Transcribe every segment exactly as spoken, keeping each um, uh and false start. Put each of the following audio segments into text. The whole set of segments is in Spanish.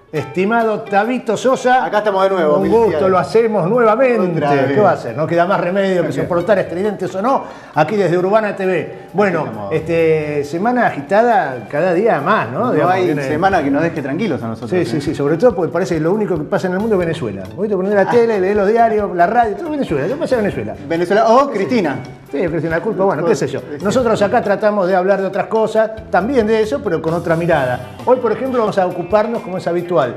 Estimado Tabito Sosa, acá estamos de nuevo. Un gusto, lo hacemos nuevamente. ¿Qué va a hacer? No queda más remedio que soportar estridentes o no, aquí desde Urbana T V. Bueno, este, semana agitada cada día más, ¿no? No Digamos, hay viene... semana que nos deje tranquilos a nosotros. Sí, ¿eh? sí, sí, sobre todo porque parece que lo único que pasa en el mundo es Venezuela. Voy a poner la tele, leer los diarios, la radio, todo Venezuela. ¿Qué pasa en Venezuela? Venezuela o Cristina. Sí, Cristina, la culpa, bueno, qué sé yo. Nosotros acá tratamos de hablar de otras cosas, también de eso, pero con otra mirada. Hoy, por ejemplo, vamos a ocuparnos, como es habitual,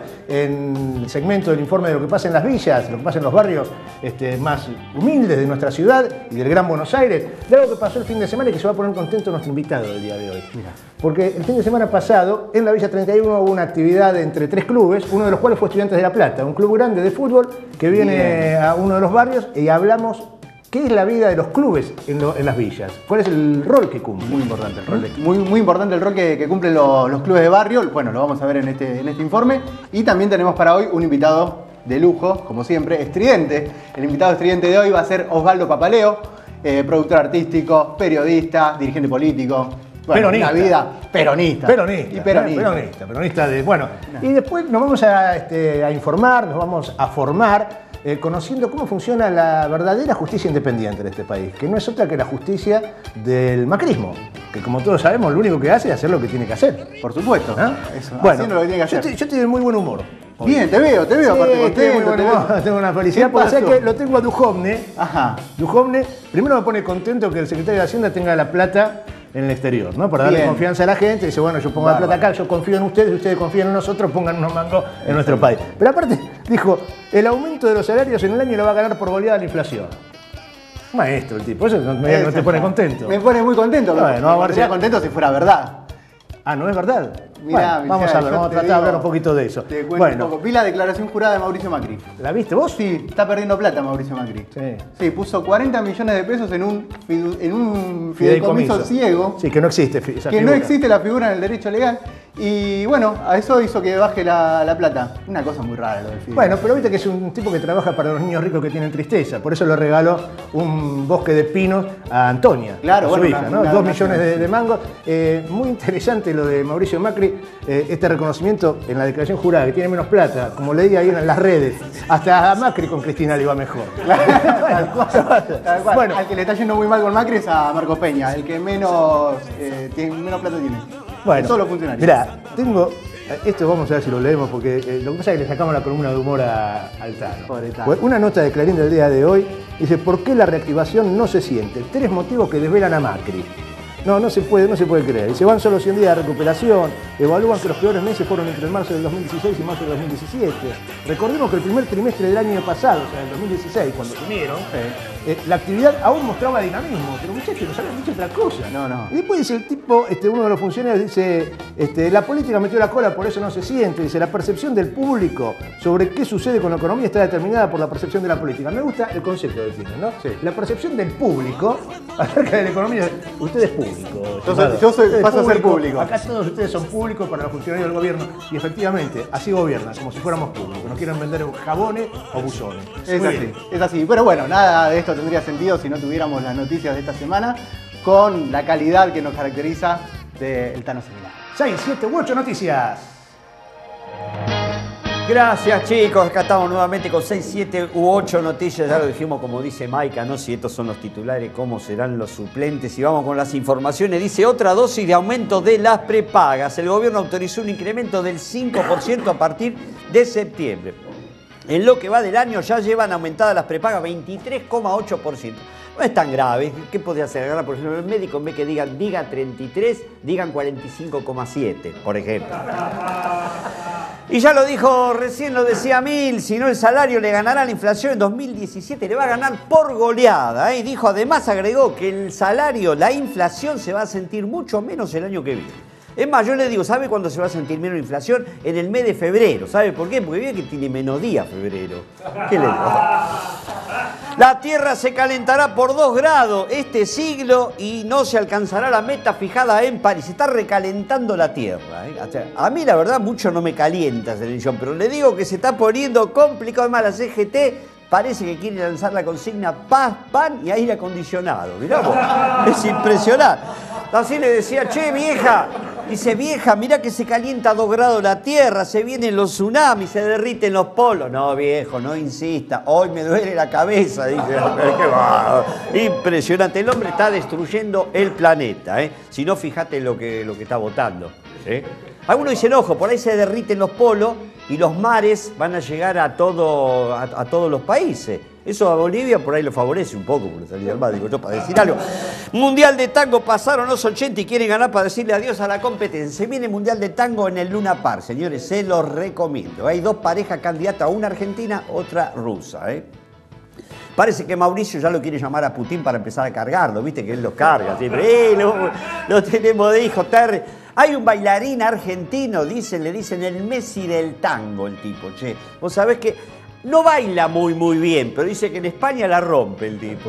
en el segmento del informe de lo que pasa en las villas, lo que pasa en los barrios este, más humildes de nuestra ciudad y del Gran Buenos Aires, de algo que pasó el fin de semana y que se va a poner contento nuestro invitado del día de hoy. Mira. Porque el fin de semana pasado, en la Villa treinta y uno hubo una actividad entre tres clubes, uno de los cuales fue Estudiantes de La Plata, un club grande de fútbol que viene Bien. a uno de los barrios y hablamos. ¿Qué es la vida de los clubes en, lo, en las villas? ¿Cuál es el rol que cumplen? Muy importante el rol. Muy, muy importante el rol que, que cumplen los, los clubes de barrio. Bueno, lo vamos a ver en este, en este informe. Y también tenemos para hoy un invitado de lujo, como siempre, estridente. El invitado estridente de hoy va a ser Osvaldo Papaleo, eh, productor artístico, periodista, dirigente político. Bueno, peronista. Una vida peronista. Peronista. Y peronista. Peronista, peronista de, bueno. No. Y después nos vamos a, este, a informar, nos vamos a formar. Eh, conociendo cómo funciona la verdadera justicia independiente en este país, que no es otra que la justicia del macrismo, que como todos sabemos lo único que hace es hacer lo que tiene que hacer. Por supuesto, ¿no? Eso, bueno, haciendo lo que tiene que hacer. Yo, te, yo estoy de muy buen humor. Hoy. Bien, te veo, te veo, sí, aparte contento. Muy buen humor, tengo una felicidad, porque sé que lo tengo a Duhovne. Ajá. Duhovne, primero me pone contento que el secretario de Hacienda tenga la plata en el exterior, ¿no? Para darle Bien. confianza a la gente. Dice, bueno, yo pongo Bárbaro. la plata acá, yo confío en ustedes, ustedes confían en nosotros, pongan unos mangos en nuestro país. Pero aparte, dijo, el aumento de los salarios en el año lo va a ganar por goleada la inflación. Maestro el tipo, eso no, no te pone contento. Me pone muy contento, pero bueno, me estaría contento si fuera verdad. Ah, ¿no es verdad? Mirá, bueno, vamos a ver, vamos a tratar de hablar un poquito de eso. Te bueno. un poco. Vi la declaración jurada de Mauricio Macri. ¿La viste vos? Sí, está perdiendo plata Mauricio Macri. Sí. Sí, puso cuarenta millones de pesos en un, en un fideicomiso, fideicomiso ciego. Sí, que no existe esa Que figura. no existe la figura en el derecho legal. Y bueno, a eso hizo que baje la, la plata. Una cosa muy rara lo del fideicomiso. Bueno, pero viste que es un tipo que trabaja para los niños ricos que tienen tristeza. Por eso le regaló un bosque de pinos a Antonia, claro, a su bueno, hija, una, ¿no? una, Dos una, millones una, de, de mangos. Eh, muy interesante lo de Mauricio Macri. Eh, este reconocimiento en la declaración jurada, que tiene menos plata, como leí ahí en las redes. Hasta a Macri con Cristina le iba mejor. bueno, bueno, al que le está yendo muy mal con Macri es a Marcos Peña, el que menos, eh, tiene, menos plata tiene. Bueno, todos los funcionarios. Mirá, tengo. Esto vamos a ver si lo leemos, porque eh, lo que pasa es que le sacamos la columna de humor a, al Tano. Pues una nota de Clarín del día de hoy dice: ¿por qué la reactivación no se siente? Tres motivos que desvelan a Macri. No, no se puede, no se puede creer. Dice, van solo cien días de recuperación, evalúan que los peores meses fueron entre marzo del dos mil dieciséis y marzo del dos mil diecisiete. Recordemos que el primer trimestre del año pasado, o sea, del dos mil dieciséis, cuando asumieron, eh, eh, la actividad aún mostraba dinamismo, pero muchachos, nos habían dicho otra cosa. No, no. Y después dice el tipo, este, uno de los funcionarios dice, este, la política metió la cola, por eso no se siente. Dice, la percepción del público sobre qué sucede con la economía está determinada por la percepción de la política. Me gusta el concepto que tienen, ¿no? Sí. La percepción del público acerca de la economía. Usted es público. Yo soy, yo soy paso a ser público. Acá todos ustedes son públicos para los funcionarios del gobierno y efectivamente así gobiernan, como si fuéramos públicos. Nos quieren vender jabones o buzones. Es así, es así. Pero bueno, nada de esto tendría sentido si no tuviéramos las noticias de esta semana con la calidad que nos caracteriza del Tano Seminar. seis, siete u ocho noticias. Gracias, chicos. Acá estamos nuevamente con seis, siete u ocho noticias. Ya lo dijimos, como dice Maika, ¿no? Si estos son los titulares, ¿cómo serán los suplentes? Y vamos con las informaciones. Dice, otra dosis de aumento de las prepagas. El gobierno autorizó un incremento del cinco por ciento a partir de septiembre. En lo que va del año ya llevan aumentadas las prepagas veintitrés coma ocho por ciento. No es tan grave. ¿Qué podría hacer? Agarrar, por ejemplo, el médico, en vez que digan, diga treinta y tres, digan cuarenta y cinco coma siete, por ejemplo. Y ya lo dijo recién, lo decía Mil, si no el salario le ganará la inflación en dos mil diecisiete, le va a ganar por goleada. ¿eh? Y dijo, además agregó que el salario, la inflación se va a sentir mucho menos el año que viene. Es más, yo le digo, ¿sabe cuándo se va a sentir menos inflación? En el mes de febrero. ¿Sabe por qué? Porque ve que tiene menos día febrero. ¿Qué le digo? La Tierra se calentará por dos grados este siglo y no se alcanzará la meta fijada en París. Se está recalentando la Tierra. ¿eh? O sea, a mí, la verdad, mucho no me calienta esa elección, pero le digo que se está poniendo complicado. Además, la C G T parece que quiere lanzar la consigna paz, pan y aire acondicionado. Mirá vos, es impresionante. Así le decía, che, vieja, Dice, vieja, mirá que se calienta a dos grados la tierra, se vienen los tsunamis, se derriten los polos. No, viejo, no insista, hoy me duele la cabeza. Dice, qué va. Impresionante, el hombre está destruyendo el planeta. ¿eh? Si no, fíjate lo que, lo que está votando. ¿eh? Algunos dicen, ojo, por ahí se derriten los polos y los mares van a llegar a, todo, a, a todos los países. Eso a Bolivia por ahí lo favorece un poco, por salir al mar, digo yo, para decir algo. Mundial de Tango, pasaron los ochenta y quieren ganar para decirle adiós a la competencia. Viene Mundial de Tango en el Luna Park, señores, se los recomiendo. Hay dos parejas candidatas, una argentina, otra rusa. ¿eh? Parece que Mauricio ya lo quiere llamar a Putin para empezar a cargarlo, viste que él lo carga siempre. ¡Eh, lo, lo tenemos de hijo, Terry! Hay un bailarín argentino, dicen, le dicen el Messi del tango, el tipo, che. Vos sabés que no baila muy, muy bien, pero dice que en España la rompe el tipo.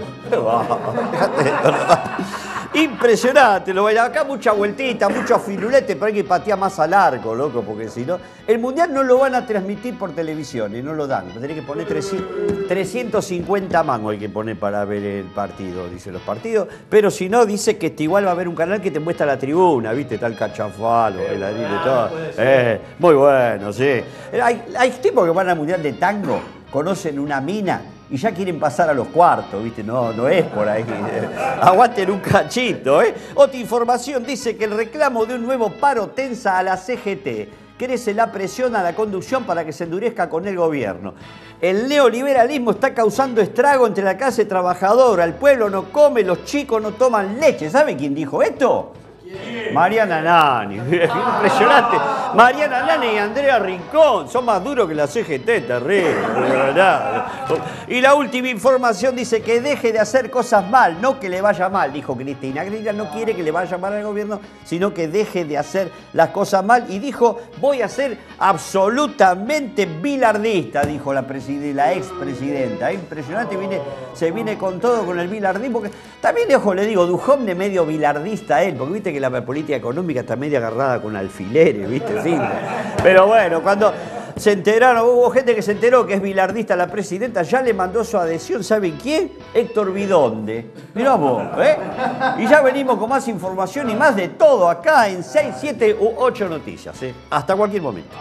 Impresionante, lo baila. Acá mucha vueltita, mucho afilulete, pero hay que patear más al arco, loco, porque si no... El Mundial no lo van a transmitir por televisión y no lo dan. Tenés que poner trescientos cincuenta mangos hay que poner para ver el partido, dice los partidos. Pero si no, dice que igual va a haber un canal que te muestra la tribuna, ¿viste? Está el cachafalo, el bailarín y todo. Eh, muy bueno, sí. Hay, hay tipos que van al Mundial de Tango, conocen una mina y ya quieren pasar a los cuartos, ¿viste? No, no es por ahí. Aguanten un cachito, ¿eh? Otra información dice que el reclamo de un nuevo paro tensa a la C G T. Crece la presión a la conducción para que se endurezca con el gobierno. El neoliberalismo está causando estrago entre la clase trabajadora. El pueblo no come, los chicos no toman leche. ¿Sabe quién dijo esto? ¿Quién? Mariana Nani. Impresionante. Mariana Nani y Andrea Rincón son más duros que la C G T, terrible. Y la última información dice que deje de hacer cosas mal, no que le vaya mal, dijo Cristina. Cristina no quiere que le vaya mal al gobierno, sino que deje de hacer las cosas mal. Y dijo, voy a ser absolutamente bilardista, dijo la, la expresidenta. Impresionante, viene, se viene con todo con el bilardismo. Porque también, ojo, le digo, Duhovne medio bilardista él, porque viste que la política económica está medio agarrada con alfileres, viste, sí. Pero bueno, cuando se enteraron, hubo gente que se enteró que es bilardista la presidenta, ya le mandó su adhesión, ¿saben quién? Héctor Bidonde. Mirá vos, ¿eh? Y ya venimos con más información y más de todo acá en seis, siete u ocho noticias, ¿eh? Hasta cualquier momento.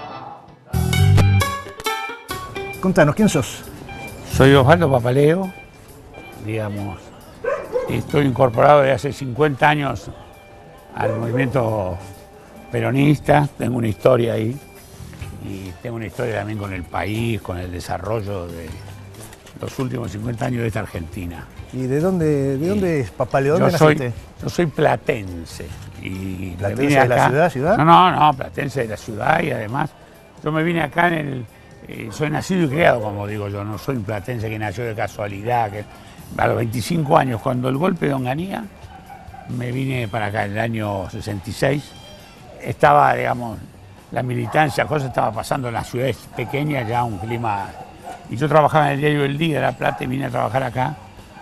Contanos, ¿quién sos? Soy Osvaldo Papaleo, digamos, estoy incorporado desde hace cincuenta años al movimiento peronista, tengo una historia ahí y tengo una historia también con el país, con el desarrollo de los últimos cincuenta años de esta Argentina. ¿Y de dónde, de dónde es Papaleo? ¿Dónde yo soy, naciste? Yo soy platense. Y ¿Platense de la ciudad, ciudad? No, no, no, platense de la ciudad y además yo me vine acá en el... Eh, soy nacido y criado, como digo yo, no soy un platense que nació de casualidad. Que, a los veinticinco años, cuando el golpe de Onganía, me vine para acá en el año sesenta y seis. Estaba, digamos, la militancia, cosas estaba pasando en las ciudades pequeñas, ya un clima... Y yo trabajaba en el diario El Día de La Plata y vine a trabajar acá,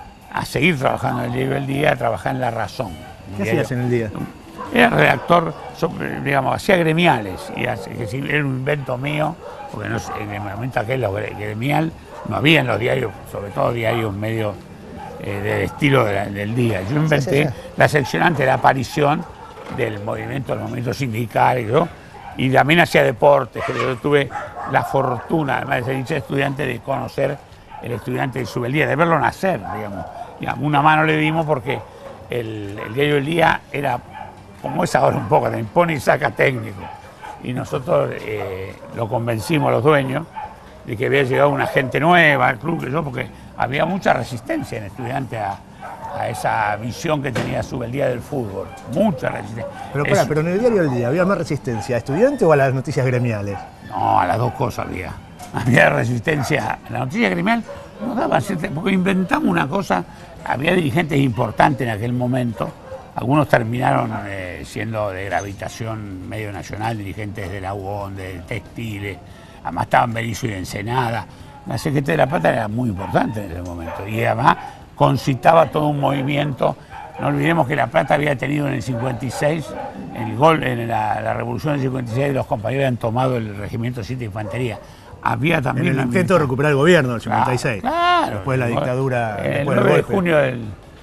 a seguir trabajando en el diario El Día, a trabajar en La Razón. ¿Qué hacías en El Día? Era redactor, digamos, hacía gremiales, y hace, que era un invento mío, porque no, en el momento aquel lo gremial no había en los diarios, sobre todo diarios medio eh, del estilo de la, del día. Yo inventé sí, sí, sí. la sección antes de la aparición del movimiento, del movimiento sindical, ¿no? Y también hacía deportes, que yo tuve la fortuna, además de ser hincha estudiante, de conocer el estudiante de Subeldía, de verlo nacer, digamos. Y a una mano le dimos porque el, el diario El Día era, como es ahora un poco, te impone y saca técnico. Y nosotros eh, lo convencimos, los dueños, de que había llegado una gente nueva al club, que yo, porque había mucha resistencia en estudiantes a, a esa visión que tenía Subeldía del fútbol. Mucha resistencia. Pero, pará, es, pero en el diario El Día, ¿había más resistencia a estudiantes o a las noticias gremiales? No, a las dos cosas había. Había resistencia. La noticia gremial nos daba cierta... Porque inventamos una cosa, había dirigentes importantes en aquel momento. Algunos terminaron eh, siendo de gravitación medio nacional, dirigentes de la U O N, de Textiles, además estaban Berizzo y de Ensenada. La C G T de La Plata era muy importante en ese momento y además concitaba todo un movimiento. No olvidemos que La Plata había tenido en el cincuenta y seis, el gol, en la, la revolución del cincuenta y seis, los compañeros habían tomado el regimiento siete de Infantería. Había también en el intento de recuperar el gobierno del cincuenta y seis, claro, después de la dictadura, el después nueve de junio del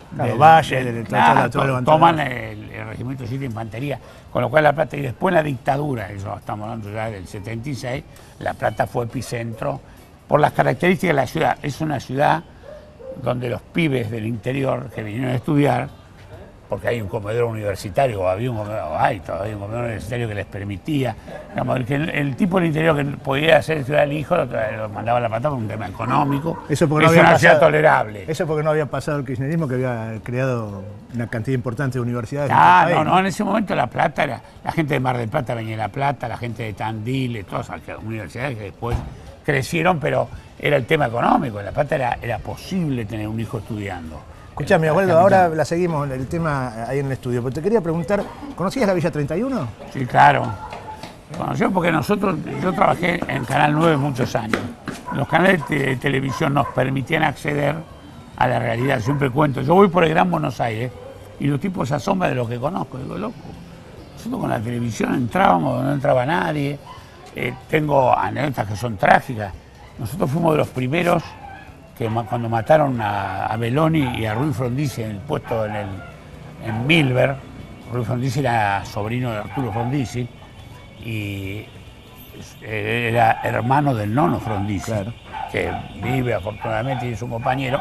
Claro, del- Valle, del- del- claro, todo- todo to- levantado. toman el, el regimiento siete de infantería, con lo cual La Plata, y después la dictadura, eso estamos hablando ya del setenta y seis, La Plata fue epicentro por las características de la ciudad. Es una ciudad donde los pibes del interior que vinieron a estudiar, porque hay un comedor universitario, o había un comedor, o hay todavía un comedor universitario que les permitía, digamos, que el, el tipo del interior que podía hacer estudiar al hijo lo, lo mandaba a La Plata por un tema económico. Eso porque es no había una ciudad pasado- tolerable. Eso porque no había pasado el kirchnerismo, que había creado una cantidad importante de universidades. en Ah, todo el no, país, no, en ese momento La Plata era, la gente de Mar del Plata venía de La Plata, la gente de Tandil, de todas esas universidades que después crecieron, pero era el tema económico. En La Plata era, era posible tener un hijo estudiando. Escuchame, En la Osvaldo, ahora capital. la seguimos el tema ahí en el estudio. Pero te quería preguntar, ¿conocías la Villa treinta y uno? Sí, claro. Conoció porque nosotros, yo trabajé en Canal nueve muchos años. Los canales de te- televisión nos permitían acceder a la realidad. Siempre cuento, yo voy por el Gran Buenos Aires y los tipos se asombran de lo que conozco. Digo, loco, nosotros con la televisión entrábamos donde no entraba nadie. Eh, tengo anécdotas que son trágicas. Nosotros fuimos de los primeros que ma- cuando mataron a, a Belloni y a Ruy Frondizi en el puesto en, el, en Milver. Ruy Frondizi era sobrino de Arturo Frondizi y eh, era hermano del nono Frondizi, que vive afortunadamente y es un compañero,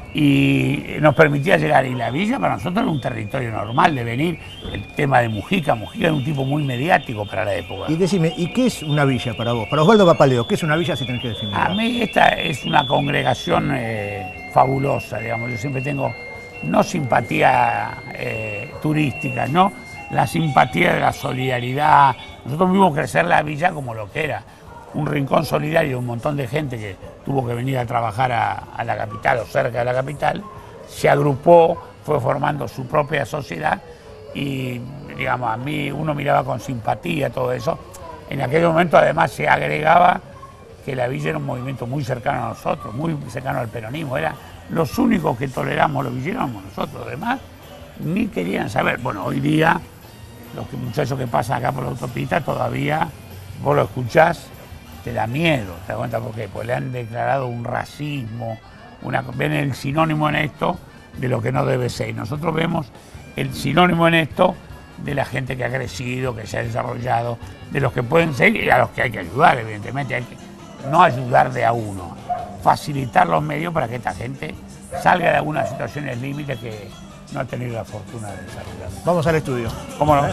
y nos permitía llegar. Y la villa para nosotros era un territorio normal de venir. El tema de Mujica, Mujica era un tipo muy mediático para la época. Y decime, ¿y qué es una villa para vos? Para Osvaldo Papaleo, ¿qué es una villa si tenés que definirla? A mí esta es una congregación eh, fabulosa, digamos. Yo siempre tengo, no simpatía eh, turística, no la simpatía de la solidaridad. Nosotros vimos crecer la villa como lo que era, un rincón solidario, un montón de gente que tuvo que venir a trabajar a, a la capital o cerca de la capital, se agrupó, fue formando su propia sociedad y, digamos, a mí uno miraba con simpatía todo eso. En aquel momento además se agregaba que la villa era un movimiento muy cercano a nosotros, muy cercano al peronismo. Era los únicos que toleramos los villeros éramos nosotros, además ni querían saber. Bueno, hoy día los que- muchachos que pasan acá por la autopista todavía, vos lo escuchás, te da miedo, ¿te das cuenta por qué? Pues le han declarado un racismo, una, ven el sinónimo en esto de lo que no debe ser. Y nosotros vemos el sinónimo en esto de la gente que ha crecido, que se ha desarrollado, de los que pueden ser y a los que hay que ayudar, evidentemente. Hay que no ayudar de a uno, facilitar los medios para que esta gente salga de algunas situaciones límites que no ha tenido la fortuna de desarrollar. Vamos al estudio. ¿Cómo no?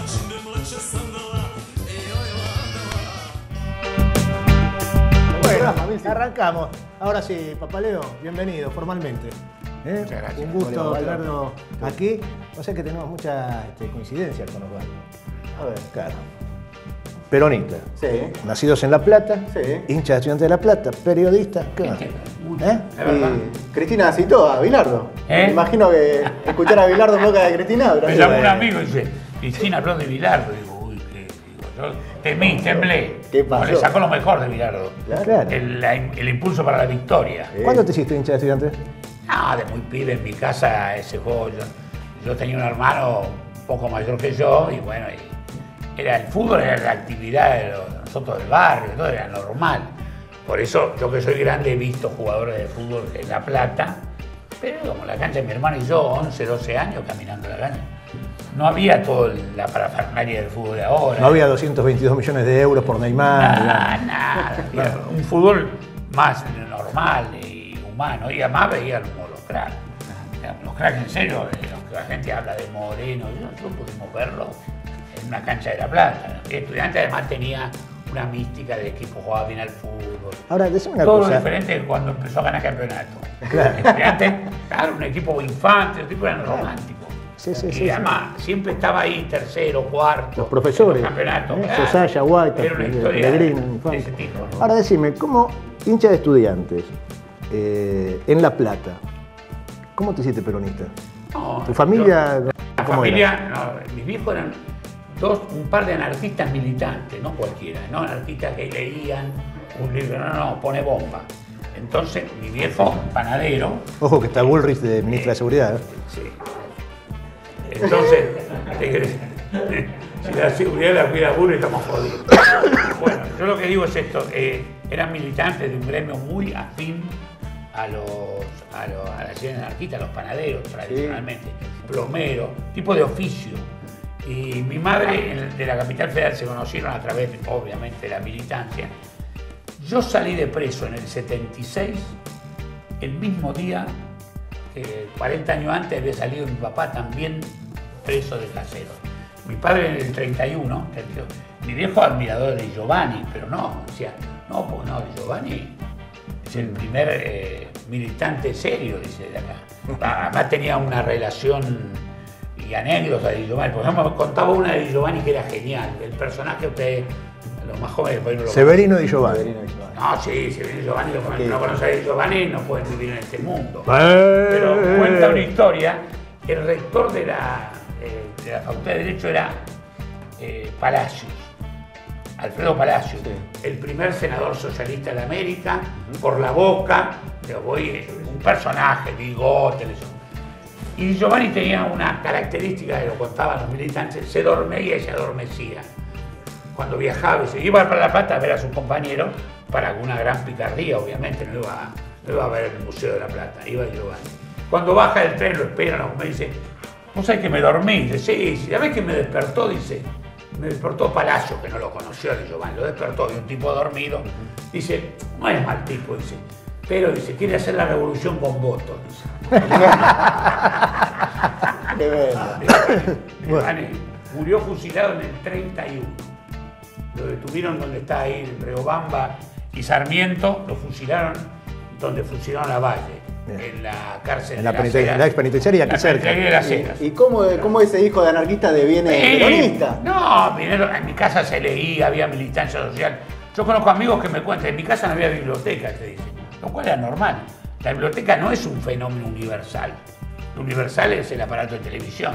Bueno, arrancamos. Ahora sí, Papaleo, bienvenido formalmente. ¿Eh? Muchas gracias. Un gusto Hola, Osvaldo. tenerlo aquí. O sea que tenemos muchas este, coincidencias con Osvaldo. A ver. Claro. Peronista. Sí. Nacidos en La Plata, Sí. hincha de Estudiantes de La Plata, periodista. ¿Qué más? ¿Eh? Es verdad. Y Cristina citó a Bilardo. ¿Eh? Me imagino que escuchar a Bilardo en boca de Cristina. habrá Me sido- llamó un amigo y dice, Cristina habló de Bilardo. Digo, uy, qué. Digo, yo temí, temblé. ¿Qué pasó? Le sacó lo mejor de Bilardo. Claro. El, la- el impulso para la victoria. ¿Cuándo te hiciste hincha de Estudiantes? Ah, de muy pibe en mi casa ese juego. Yo, yo tenía un hermano un poco mayor que yo y bueno, y era el fútbol, era la actividad de los- nosotros del barrio, todo era normal. Por eso yo que soy grande he visto jugadores de fútbol en La Plata, pero como la cancha de mi hermano y yo, once, doce años caminando la cancha. No había toda la parafernalia del fútbol de ahora. No había doscientos veintidós millones de euros por Neymar. Nada, nada. Había un fútbol más normal y humano. Y además veía los, los cracks. Los cracks en serio, de los que la gente habla de Moreno. Nosotros pudimos verlo en una cancha de La Plata. El estudiante además tenía una mística de equipo, jugaba bien al fútbol. Ahora, decime una Todo lo cosa. diferente que cuando empezó a ganar campeonato. Claro. El estudiante, claro, un equipo infante, los tipos eran románticos. Sí, sí, y sí, además siempre estaba ahí tercero, cuarto. Los profesores. en los campeonatos. ¿eh? claro. Sosaya, White, Era una historia Pellegrino, de Infante. ese tipo. ¿no? Ahora decime, como hincha de Estudiantes eh, en La Plata, ¿cómo te hiciste peronista? No, ¿Tu familia yo- la cómo familia, no, mis viejos eran dos, un par de anarquistas militantes, no cualquiera, no anarquistas que leían un libro, no, no, pone bomba. Entonces, mi viejo, panadero, Ojo que está Bullrich de ministra de Seguridad. ¿eh? sí. Entonces, te- si la seguridad la cuida uno, estamos jodidos. Bueno, yo lo que digo es esto, eh, eran militantes de un gremio muy afín a los a, los, a las anarquistas, a los panaderos tradicionalmente, sí. Plomeros, tipo de oficio. Y mi madre de la Capital Federal se conocieron a través, obviamente, de la militancia. Yo salí de preso en el setenta y seis, el mismo día, eh, cuarenta años antes había salido mi papá también preso de casero. Mi padre en el treinta y uno, mi viejo admirador de Giovanni, pero no, decía, no, pues no, Giovanni es el primer eh, militante serio, dice, de acá. Además tenía una relación y anécdotas de Giovanni. Por ejemplo, contaba una de Giovanni que era genial. El personaje, ustedes, los más jóvenes, por ejemplo, Severino Di Giovanni. Severino Di Giovanni. No, sí, Severino Di Giovanni, los que okay. no conocen a Di Giovanni no pueden vivir en este mundo. Eh, Pero cuenta una historia. El rector de la, eh, de la Facultad de Derecho era eh, Palacios, Alfredo Palacios, sí. El primer senador socialista de América, uh-huh. Por la boca, yo voy, un personaje, bigote, eso. Y Giovanni tenía una característica, que lo contaban los militantes, se dormía y se adormecía. Cuando viajaba, se iba para La Plata a ver a sus compañeros, para alguna gran picardía, obviamente, no iba, no iba a ver el Museo de La Plata, iba Giovanni. Cuando baja del tren, lo esperan, me dice, ¿vos sabés que me dormí? Dice, sí, sí, ¿sabés que me despertó? Dice, me despertó Palacio, que no lo conoció de Giovanni, lo despertó, y un tipo dormido. Dice, no es mal tipo, dice, pero dice, quiere hacer la revolución con votos. Dice. Qué bello. Giovanni murió fusilado en el treinta y uno. Lo detuvieron donde está ahí Riobamba y Sarmiento, lo fusilaron donde fusilaron a Valle. Bien. En la cárcel en la, de penitencia, en la ex penitenciaria aquí cerca. De las Heras. ¿Y, y cómo, cómo ese hijo de anarquista deviene eh, peronista? No, primero en mi casa se leía, había militancia social. Yo conozco amigos que me cuentan, en mi casa no había biblioteca, te dicen, lo cual era normal. La biblioteca no es un fenómeno universal. Lo universal es el aparato de televisión.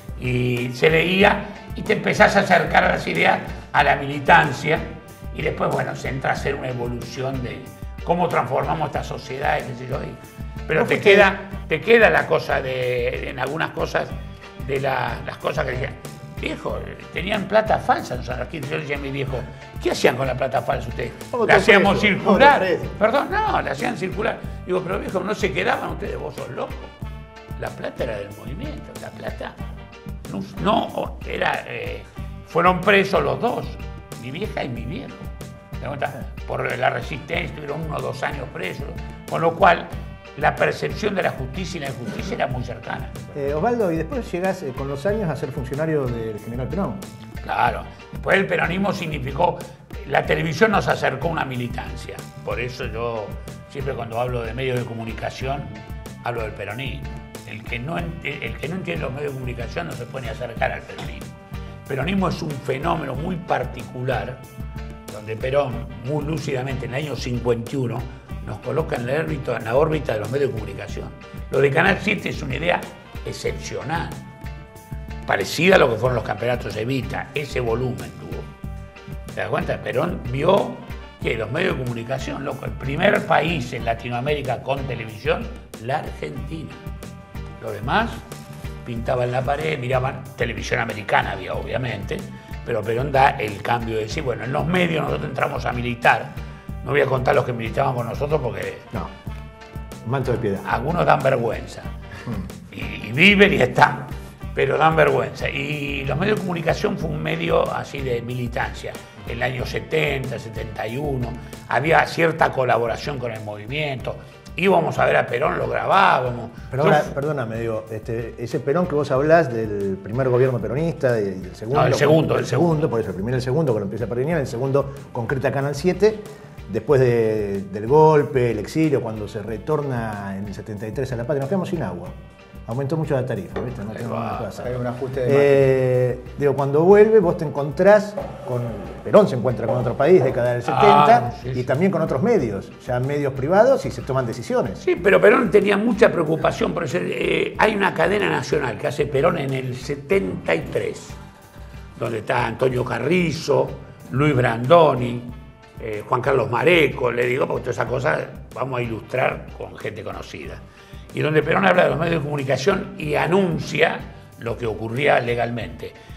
Y se leía y te empezás a acercar a las ideas, a la militancia, y después, bueno, se entra a hacer una evolución de cómo transformamos esta sociedad, qué sé yo. Pero te queda, te queda la cosa de, en algunas cosas, de la, las cosas que decían, viejo, tenían plata falsa los anarquistas. Yo le decía a mi viejo, ¿qué hacían con la plata falsa ustedes? La hacíamos circular. Perdón, no, la hacían circular. Digo, pero viejo, no se quedaban ustedes, vos sos loco. La plata era del movimiento, la plata no, no era, eh, fueron presos los dos, mi vieja y mi viejo. ¿Te das cuenta? Por la resistencia, estuvieron uno o dos años presos, con lo cual la percepción de la justicia y la injusticia era muy cercana. Eh, Osvaldo, y después llegás eh, con los años a ser funcionario del general Perón. Claro, después el peronismo significó, la televisión nos acercó a una militancia, por eso yo siempre cuando hablo de medios de comunicación hablo del peronismo. El que no, el que no entiende los medios de comunicación no se puede ni acercar al peronismo. El peronismo es un fenómeno muy particular, donde Perón, muy lúcidamente en el año cincuenta y uno, nos coloca en la órbita, en la órbita de los medios de comunicación. Lo de Canal siete es una idea excepcional, parecida a lo que fueron los campeonatos Evita, ese volumen tuvo. ¿Te das cuenta? Perón vio que los medios de comunicación, loco, el primer país en Latinoamérica con televisión, la Argentina. Los demás pintaban la pared, miraban, televisión americana había obviamente, pero Perón da el cambio de decir, bueno, en los medios nosotros entramos a militar. No voy a contar los que militaban con nosotros porque... No, manto de piedad. Algunos dan vergüenza. Mm. Y, y viven y están, pero dan vergüenza. Y los medios de comunicación fue un medio así de militancia. En el año setenta, setenta y uno, había cierta colaboración con el movimiento. Íbamos a ver a Perón, lo grabábamos. Pero ahora, Yo, perdóname, digo, este, ese Perón que vos hablás del primer gobierno peronista y del segundo... No, el segundo. El segundo, segundo, por eso el primero y el segundo, cuando empieza a Peroniar, el segundo concreta Canal siete, después de, del golpe, el exilio, cuando se retorna en el setenta y tres a La Patria, nos quedamos sin agua. Aumentó mucho la tarifa, ¿viste? No tenemos nada que hacer. Hay un ajuste de eh, digo, cuando vuelve, vos te encontrás con. Perón se encuentra con otro país, década del setenta, ah, sí, y sí. también con otros medios, ya medios privados, y se toman decisiones. Sí, pero Perón tenía mucha preocupación por eso. Eh, hay una cadena nacional que hace Perón en el setenta y tres, donde está Antonio Carrizo, Luis Brandoni, eh, Juan Carlos Mareco, le digo, porque todas esas cosas vamos a ilustrar con gente conocida. Y donde Perón habla de los medios de comunicación y anuncia lo que ocurría legalmente.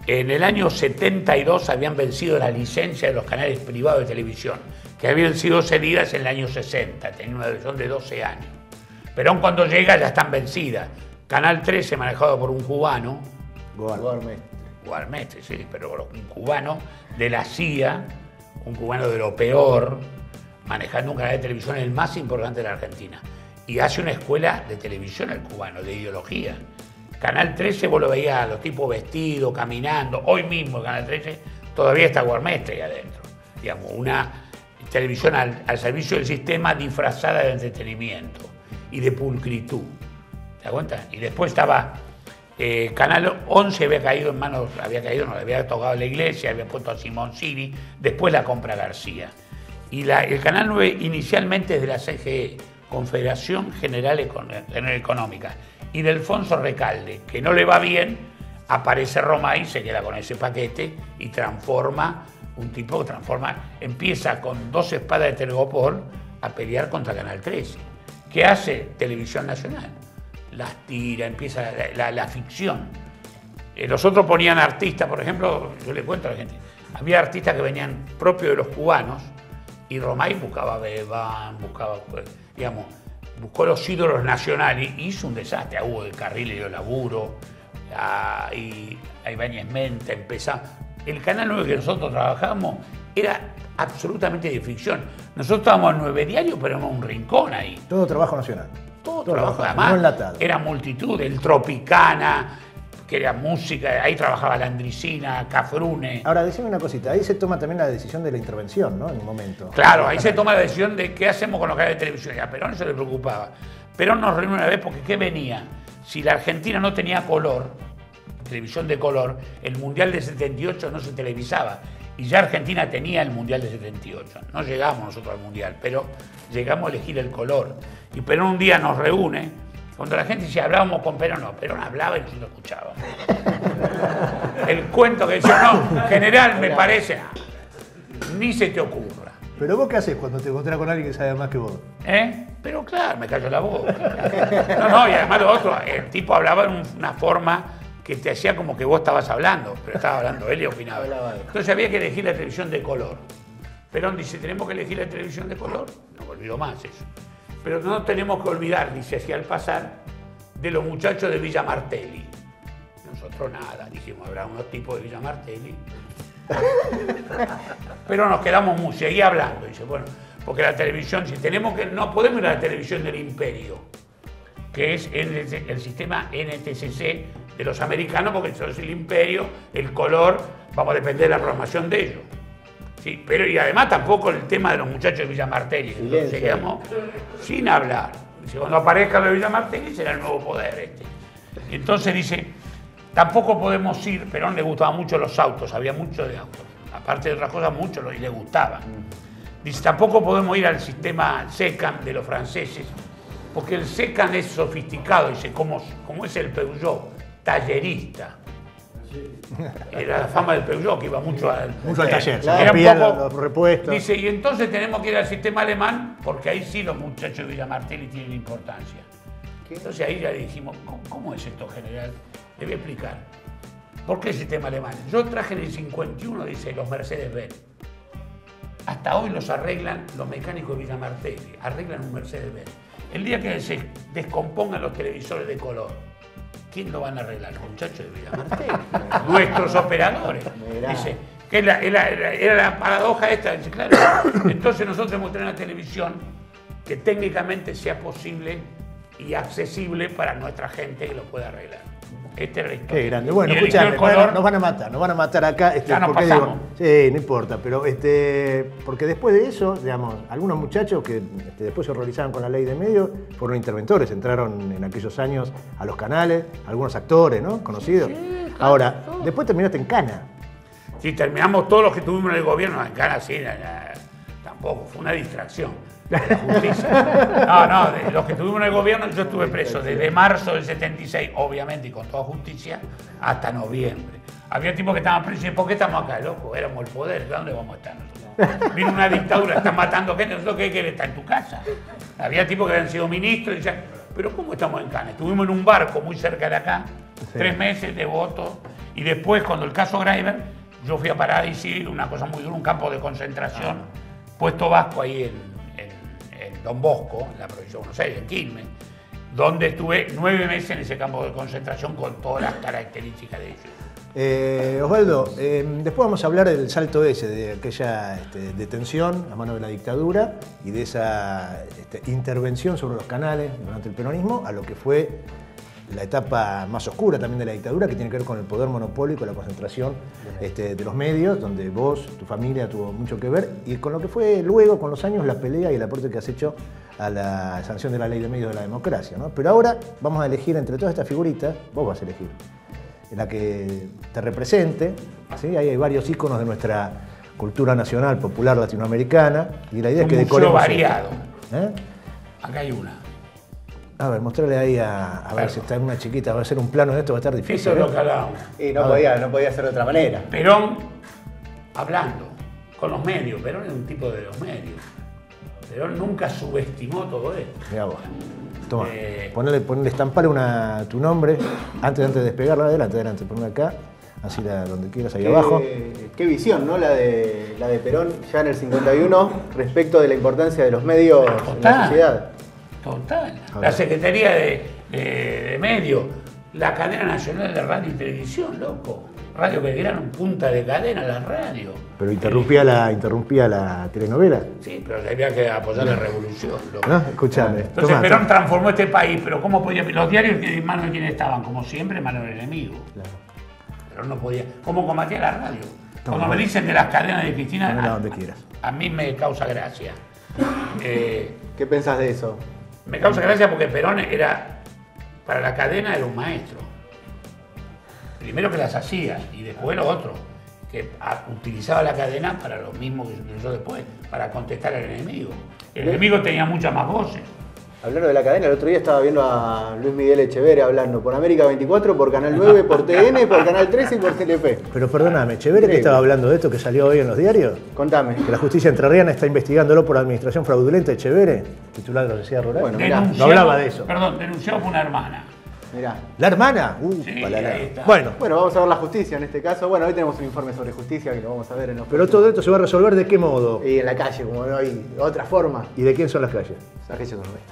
En el año setenta y dos habían vencido la licencia de los canales privados de televisión, que habían sido cedidas en el año sesenta, tenían una duración de doce años. Pero cuando llega ya están vencidas. Canal trece, manejado por un cubano, Guarmestre. Guarmestre, sí, pero un cubano de la C I A, un cubano de lo peor, manejando un canal de televisión el más importante de la Argentina. Y hace una escuela de televisión el cubano, de ideología. Canal trece vos lo veías a los tipos vestidos, caminando. Hoy mismo Canal trece todavía está Guarmestre ahí adentro. Digamos, una televisión al, al servicio del sistema disfrazada de entretenimiento y de pulcritud. ¿Te das cuenta? Y después estaba eh, Canal once, había caído en manos, había caído, no le había tocado la Iglesia, había puesto a Simoncini, después la compra García. Y la, el Canal nueve inicialmente es de la C G E, Confederación General Económica, y de Alfonso Recalde, que no le va bien, aparece Romay, se queda con ese paquete y transforma, un tipo que transforma, empieza con dos espadas de Telgopor a pelear contra Canal trece. ¿Qué hace Televisión Nacional? Las tira, empieza la, la, la ficción. Eh, los otros ponían artistas, por ejemplo, yo le cuento a la gente, había artistas que venían propios de los cubanos, y Romay buscaba Bebán, buscaba, digamos, buscó los ídolos nacionales y hizo un desastre. A Hugo del Carril le dio laburo, a, y a Ibáñez Menta empezaba. El Canal nueve que nosotros trabajamos era absolutamente de ficción. Nosotros estábamos en nueve diarios, pero en un rincón ahí. Todo trabajo nacional. Todo, Todo trabajo, trabajo, además, no enlatado. era multitud, el Tropicana, que era música, ahí trabajaba Landricina, Cafrune. Ahora, decime una cosita, ahí se toma también la decisión de la intervención, ¿no? En un momento. Claro, ahí se toma la decisión de qué hacemos con los canales de televisión. Y a Perón eso le preocupaba. Perón nos reunió una vez porque ¿qué venía? Si la Argentina no tenía color, televisión de color, el Mundial de setenta y ocho no se televisaba. Y ya Argentina tenía el Mundial de setenta y ocho. No llegamos nosotros al Mundial, pero llegamos a elegir el color. Y Perón un día nos reúne. Cuando la gente decía, hablábamos con Perón, no, Perón hablaba y nosotros escuchábamos. El cuento que decía, no, general me parece, ni se te ocurra. Pero vos qué haces cuando te encontrás con alguien que sabe más que vos. ¿Eh? Pero claro, me cayó la boca. No, no, y además lo otro, el tipo hablaba en una forma que te hacía como que vos estabas hablando, pero estaba hablando él y opinaba. Entonces había que elegir la televisión de color. Perón dice, ¿tenemos que elegir la televisión de color? No me olvido más eso. Pero no tenemos que olvidar, dice así al pasar, de los muchachos de Villa Martelli. Nosotros nada, dijimos, habrá unos tipos de Villa Martelli. Pero nos quedamos muy, seguía hablando, dice, bueno, porque la televisión, si tenemos que, no podemos ir a la televisión del imperio, que es el, el sistema N T C C de los americanos, porque eso es el imperio, el color, vamos a depender de la programación de ellos. Sí, pero y además tampoco el tema de los muchachos de Villa Martelli, que seguíamos sin hablar. Dice, cuando aparezca lo de Villa Martelli será el nuevo poder este. Entonces dice, tampoco podemos ir, Perón le gustaban mucho los autos, había mucho de autos. Aparte de otras cosas, mucho y le gustaban. Dice, tampoco podemos ir al sistema SECAM de los franceses, porque el SECAM es sofisticado, dice, como, como es el Peugeot, tallerista. Era la fama del Peugeot, que iba mucho al, mucho al taller, claro. Era un poco, los, los repuestos. Dice, y entonces tenemos que ir al sistema alemán, porque ahí sí los muchachos de Villa Martelli tienen importancia. ¿Qué? Entonces ahí ya le dijimos, ¿cómo, ¿cómo es esto, general? Le voy a explicar. ¿Por qué el sistema alemán? Yo traje en el cincuenta y uno, dice, los Mercedes-Benz. Hasta hoy los arreglan los mecánicos de Villa Martelli, arreglan un Mercedes-Benz. El día que se descompongan los televisores de color, ¿quién lo van a arreglar? Los muchachos de Villa Martelli, nuestros operadores. Dice, que era, era, era la paradoja esta. Dice, claro, entonces nosotros tenemos que tener una televisión que técnicamente sea posible y accesible para nuestra gente que lo pueda arreglar. Este era la historia. Qué grande. Bueno, escuchame, bueno, nos van a matar, nos van a matar acá. Este, ya nos porque pasamos. Digo, sí, no importa, pero este, porque después de eso, digamos, algunos muchachos que este, después se horrorizaban con la ley de medios fueron interventores, entraron en aquellos años a los canales, algunos actores, ¿no? Conocidos. Sí, claro, ahora, todo. Después terminaste en Cana. Sí, terminamos todos los que tuvimos en el gobierno en Cana, sí, na, na, tampoco, fue una distracción. De la justicia. No, no, de los que tuvimos en el gobierno, yo estuve preso desde marzo del setenta y seis, obviamente, y con toda justicia, hasta noviembre. Había tipos que estaban presos y ¿por qué estamos acá, loco? Éramos el poder, ¿de dónde vamos a estar nosotros? Vino una dictadura, están matando gente, nosotros qué quiere estar en tu casa. Había tipos que habían sido ministros y decían, pero ¿cómo estamos en Cana? Estuvimos en un barco muy cerca de acá, sí. tres meses de voto, Y después, cuando el caso Greiber, yo fui a Paradisi, una cosa muy dura, un campo de concentración, puesto vasco ahí en, en, en Don Bosco, en la provincia de Buenos Aires, en Quilmes, donde estuve nueve meses en ese campo de concentración con todas las características de ellos. Eh, Osvaldo, eh, después vamos a hablar del salto ese, de aquella este, detención a mano de la dictadura y de esa este, intervención sobre los canales durante el peronismo a lo que fue la etapa más oscura también de la dictadura, que tiene que ver con el poder monopólico, la concentración este, de los medios, donde vos, tu familia tuvo mucho que ver, y con lo que fue luego, con los años, la pelea y el aporte que has hecho a la sanción de la ley de medios de la democracia, ¿no? Pero ahora vamos a elegir entre todas estas figuritas, vos vas a elegir en la que te represente, ¿sí? Ahí hay varios íconos de nuestra cultura nacional, popular, latinoamericana, y la idea es que decoremos... Un museo variado. ¿Eh? Acá hay una. A ver, mostrarle ahí a, a ver si está en una chiquita, va a ser un plano de esto, va a estar difícil. Eso es ¿eh? lo que hablábamos. Y no podía, no podía ser de otra manera. Perón, hablando con los medios, Perón es un tipo de los medios. Perón nunca subestimó todo esto. Mirá vos. Toma, Eh, ponele, ponele, estampale una, tu nombre, antes, antes de despegarla, adelante, adelante, ponla acá, así la, donde quieras, ahí Qué, abajo. qué visión, ¿no? La de, la de Perón ya en el cincuenta y uno respecto de la importancia de los medios en la Total. sociedad. Total. A La ver. Secretaría de, de, de Medios, la cadena nacional de radio y televisión, loco. Radio Belgrano, punta de cadena, la radio. Pero interrumpía la, interrumpía la telenovela. Sí, pero había que apoyar la revolución, loco. ¿No? Escuchame. Entonces tomá, Perón tomá. transformó este país, pero ¿cómo podía? Los diarios en manos de quién estaban, como siempre, en manos del enemigo. Claro. Pero no podía. ¿Cómo combatía la radio? Toma. Cuando me dicen de las cadenas de Cristina, Ponela a, donde quieras. a mí me causa gracia. Eh, ¿Qué pensás de eso? me causa gracia porque Perón era, para la cadena era un maestro. Primero que las hacía y después lo otro, que a, utilizaba la cadena para lo mismo que yo después, para contestar al enemigo. El enemigo tenía muchas más voces. Hablando de la cadena, el otro día estaba viendo a Luis Miguel Echeverri hablando por América veinticuatro, por Canal nueve, por T N, por Canal trece y por Telefe. Pero perdóname, Chévere, que Increíble. estaba hablando de esto que salió hoy en los diarios, Contame. que la justicia entrerriana está investigándolo por administración fraudulenta de Chévere, titular de la Sociedad Rural. Bueno, mirá, no hablaba de eso. Perdón, denunciado por una hermana. Mirá. ¿La hermana? Uh, Sí, palala. ahí está. Bueno, Bueno, vamos a ver la justicia en este caso. Bueno, hoy tenemos un informe sobre justicia que lo vamos a ver en los pero todo esto se va a resolver de qué modo Y en la calle, como no hay otra forma. y de quién son las calles. Aquello que no ve.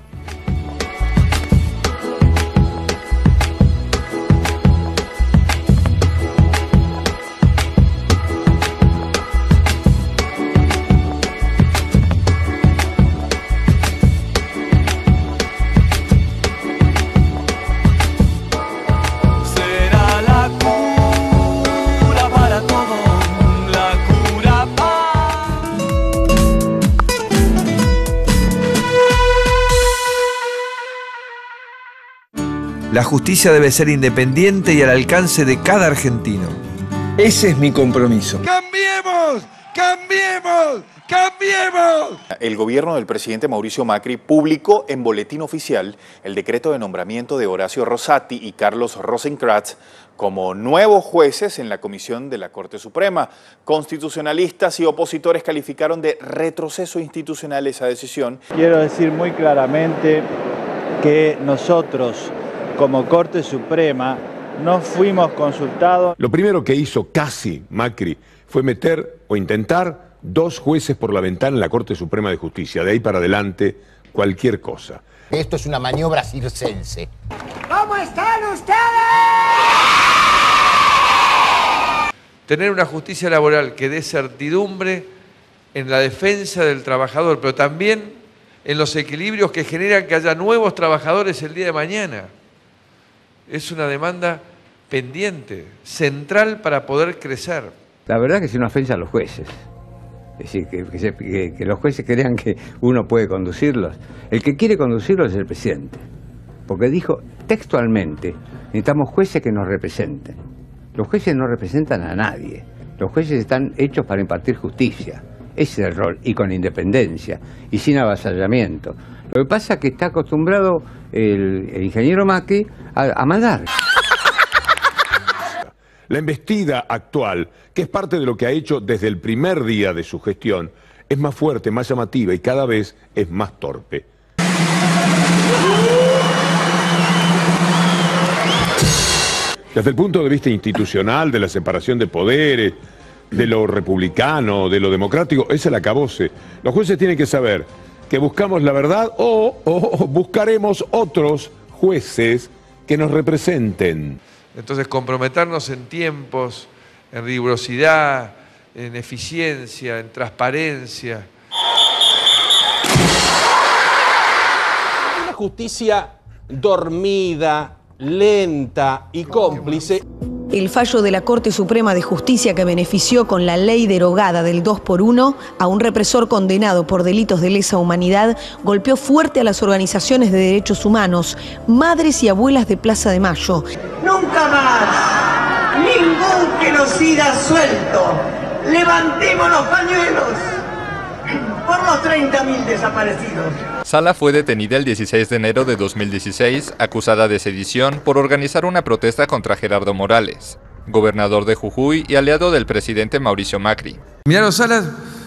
Será la cura para todo, la cura para... La justicia debe ser independiente y al alcance de cada argentino. Ese es mi compromiso. ¡Cambiemos! ¡Cambiemos! ¡Cambiemos! El gobierno del presidente Mauricio Macri publicó en Boletín Oficial el decreto de nombramiento de Horacio Rosati y Carlos Rosenkrantz como nuevos jueces en la comisión de la Corte Suprema. Constitucionalistas y opositores calificaron de retroceso institucional esa decisión. Quiero decir muy claramente que nosotros, como Corte Suprema, no fuimos consultados. Lo primero que hizo casi Macri fue meter o intentar dos jueces por la ventana en la Corte Suprema de Justicia. De ahí para adelante, cualquier cosa. Esto es una maniobra circense. ¿Cómo están ustedes? Tener una justicia laboral que dé certidumbre en la defensa del trabajador, pero también en los equilibrios que generan que haya nuevos trabajadores el día de mañana. Es una demanda pendiente, central para poder crecer. La verdad que es una ofensa a los jueces. Es decir, que, que, se- que- que los jueces crean que uno puede conducirlos. El que quiere conducirlos es el presidente. Porque dijo textualmente, necesitamos jueces que nos representen. Los jueces no representan a nadie. Los jueces están hechos para impartir justicia. Ese es el rol, y con independencia, y sin avasallamiento. Lo que pasa es que está acostumbrado el, el ingeniero Macri a, a mandar. La embestida actual, que es parte de lo que ha hecho desde el primer día de su gestión, es más fuerte, más llamativa y cada vez es más torpe. Desde el punto de vista institucional, de la separación de poderes, de lo republicano, de lo democrático, es el acabose. Los jueces tienen que saber que buscamos la verdad o, o buscaremos otros jueces que nos representen. Entonces, comprometernos en tiempos, en rigurosidad, en eficiencia, en transparencia. Una justicia dormida, lenta y cómplice. El fallo de la Corte Suprema de Justicia que benefició con la ley derogada del dos por uno a un represor condenado por delitos de lesa humanidad golpeó fuerte a las organizaciones de derechos humanos, madres y abuelas de Plaza de Mayo. Nunca más, ningún genocida suelto. Levantemos los pañuelos por los treinta mil desaparecidos. Sala fue detenida el dieciséis de enero de dos mil dieciséis, acusada de sedición por organizar una protesta contra Gerardo Morales, gobernador de Jujuy y aliado del presidente Mauricio Macri. Milagro Sala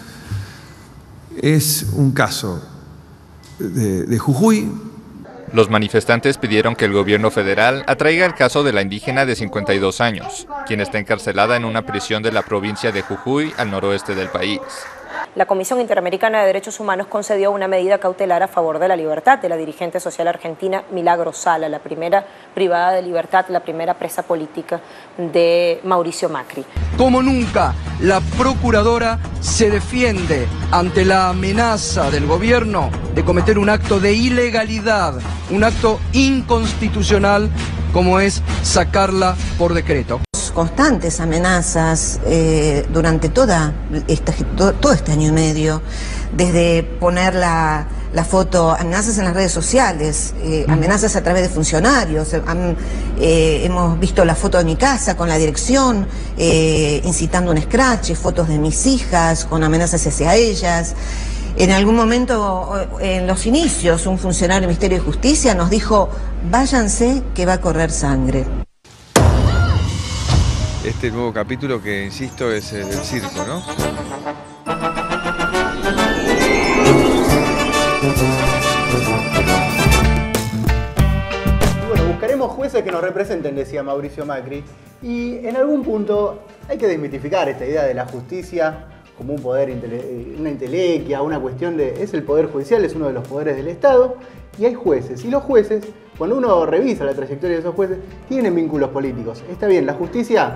es un caso de, de Jujuy. Los manifestantes pidieron que el gobierno federal atraiga el caso de la indígena de cincuenta y dos años, quien está encarcelada en una prisión de la provincia de Jujuy al noroeste del país. La Comisión Interamericana de Derechos Humanos concedió una medida cautelar a favor de la libertad de la dirigente social argentina Milagro Sala, la primera privada de libertad, la primera presa política de Mauricio Macri. Como nunca, la procuradora se defiende ante la amenaza del gobierno de cometer un acto de ilegalidad, un acto inconstitucional como es sacarla por decreto. Constantes amenazas eh, durante toda esta, todo, todo este año y medio, desde poner la, la foto, amenazas en las redes sociales, eh, amenazas a través de funcionarios, han, eh, hemos visto la foto de mi casa con la dirección, eh, incitando un scratch, fotos de mis hijas con amenazas hacia ellas. En algún momento, en los inicios, un funcionario del Ministerio de Justicia nos dijo, váyanse que va a correr sangre. Este nuevo capítulo que, insisto, es el circo, ¿no? Bueno, buscaremos jueces que nos representen, decía Mauricio Macri, y en algún punto hay que desmitificar esta idea de la justicia como un poder, una entelequia, una cuestión de... Es el poder judicial, es uno de los poderes del Estado, y hay jueces, y los jueces, cuando uno revisa la trayectoria de esos jueces, tienen vínculos políticos. Está bien, la justicia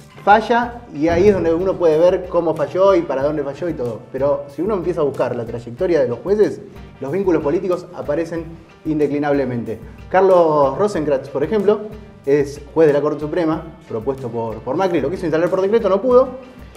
falla y ahí es donde uno puede ver cómo falló y para dónde falló y todo. Pero si uno empieza a buscar la trayectoria de los jueces, los vínculos políticos aparecen indeclinablemente. Carlos Rosenkrantz, por ejemplo, es juez de la Corte Suprema, propuesto por, por Macri, lo quiso instalar por decreto, no pudo.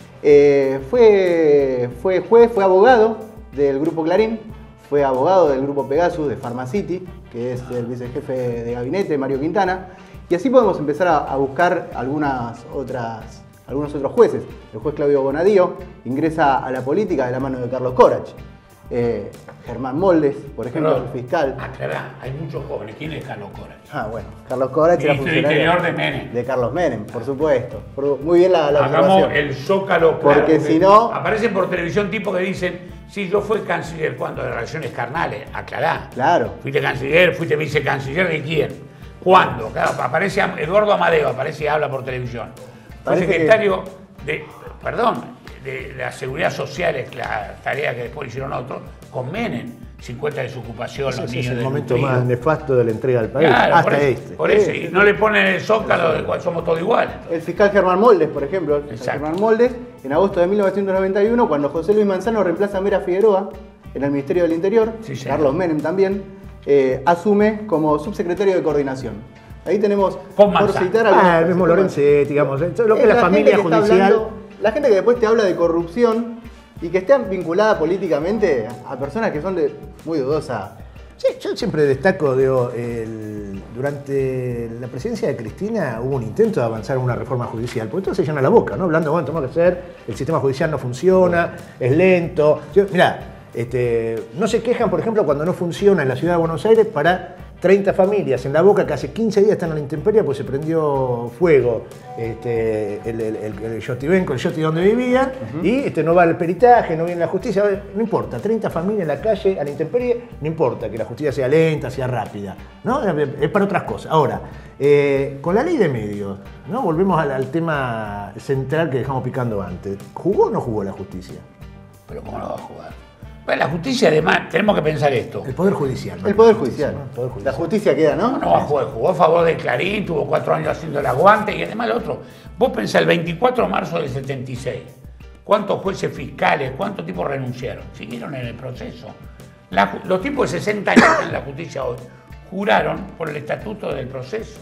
Eh, fue, fue juez, fue abogado del Grupo Clarín, fue abogado del Grupo Pegasus, de Pharmacity, que es el vicejefe de gabinete, Mario Quintana, y así podemos empezar a, a buscar algunas otras, algunos otros jueces. El juez Claudio Bonadío ingresa a la política de la mano de Carlos Corach. Eh, Germán Moldes, por ejemplo, Pero, el fiscal. Aclará, hay muchos jóvenes. ¿Quién es Carlos Corach? Ah, bueno, Carlos Corach era funcionario de Menem. De Carlos Menem, por supuesto. Por, muy bien la, la Hagamos observación. el zócalo claro. Porque si no... Aparecen por televisión tipos que dicen, sí, yo fui canciller cuando de relaciones carnales. Aclará. Claro. Fuiste canciller, fuiste vicecanciller de quién. ¿Cuándo? Claro, aparece Eduardo Amadeo, aparece y habla por televisión. Fue secretario que... de, perdón, de la seguridad social, es la tarea que después hicieron otros, con Menem. cincuenta de su ocupación, Ese los es niños el del momento nucleo. más nefasto de la entrega del país, Claro, hasta por eso, este. Por eso, y no le ponen el zócalo de cual somos todos iguales. El fiscal Germán Moldes, por ejemplo, el fiscal Germán Moldes, en agosto de mil novecientos noventa y uno, cuando José Luis Manzano reemplaza a Mera Figueroa en el Ministerio del Interior, sí, Carlos Menem también, eh, asume como subsecretario de coordinación. Ahí tenemos, por citar a... Ah, el mismo Lorenzetti, digamos, lo que es la, la familia judicial. Hablando, la gente que después te habla de corrupción y que esté vinculada políticamente a personas que son de muy dudosa. Sí, yo siempre destaco, digo, el, durante la presidencia de Cristina hubo un intento de avanzar en una reforma judicial, porque todo se llena la boca, ¿no? Hablando, bueno, tenemos que hacer, el sistema judicial no funciona, es lento. Yo, mirá, este, no se quejan, por ejemplo, cuando no funciona en la ciudad de Buenos Aires para treinta familias en La Boca que hace quince días están a la intemperie pues se prendió fuego este, el, el, el, el yotibenco, el yoti donde vivían, uh-huh. y este, no va el peritaje, no viene la justicia, no importa, treinta familias en la calle a la intemperie, no importa que la justicia sea lenta, sea rápida, ¿no? Es para otras cosas. Ahora, eh, con la ley de medios, ¿no? Volvemos al, al tema central que dejamos picando antes. ¿Jugó o no jugó la justicia? Pero ¿cómo no va a jugar? Bueno, la justicia, además, tenemos que pensar esto. El Poder Judicial. ¿no? El Poder Judicial. ¿no? El Poder Judicial. La justicia queda, ¿no? No, no va a jugar. Jugó a favor de Clarín, tuvo cuatro años haciendo el aguante y además lo otro. Vos pensás, el veinticuatro de marzo del setenta y seis, ¿cuántos jueces fiscales, cuántos tipos renunciaron? Siguieron en el proceso. La, los tipos de sesenta años en la justicia hoy juraron por el estatuto del proceso.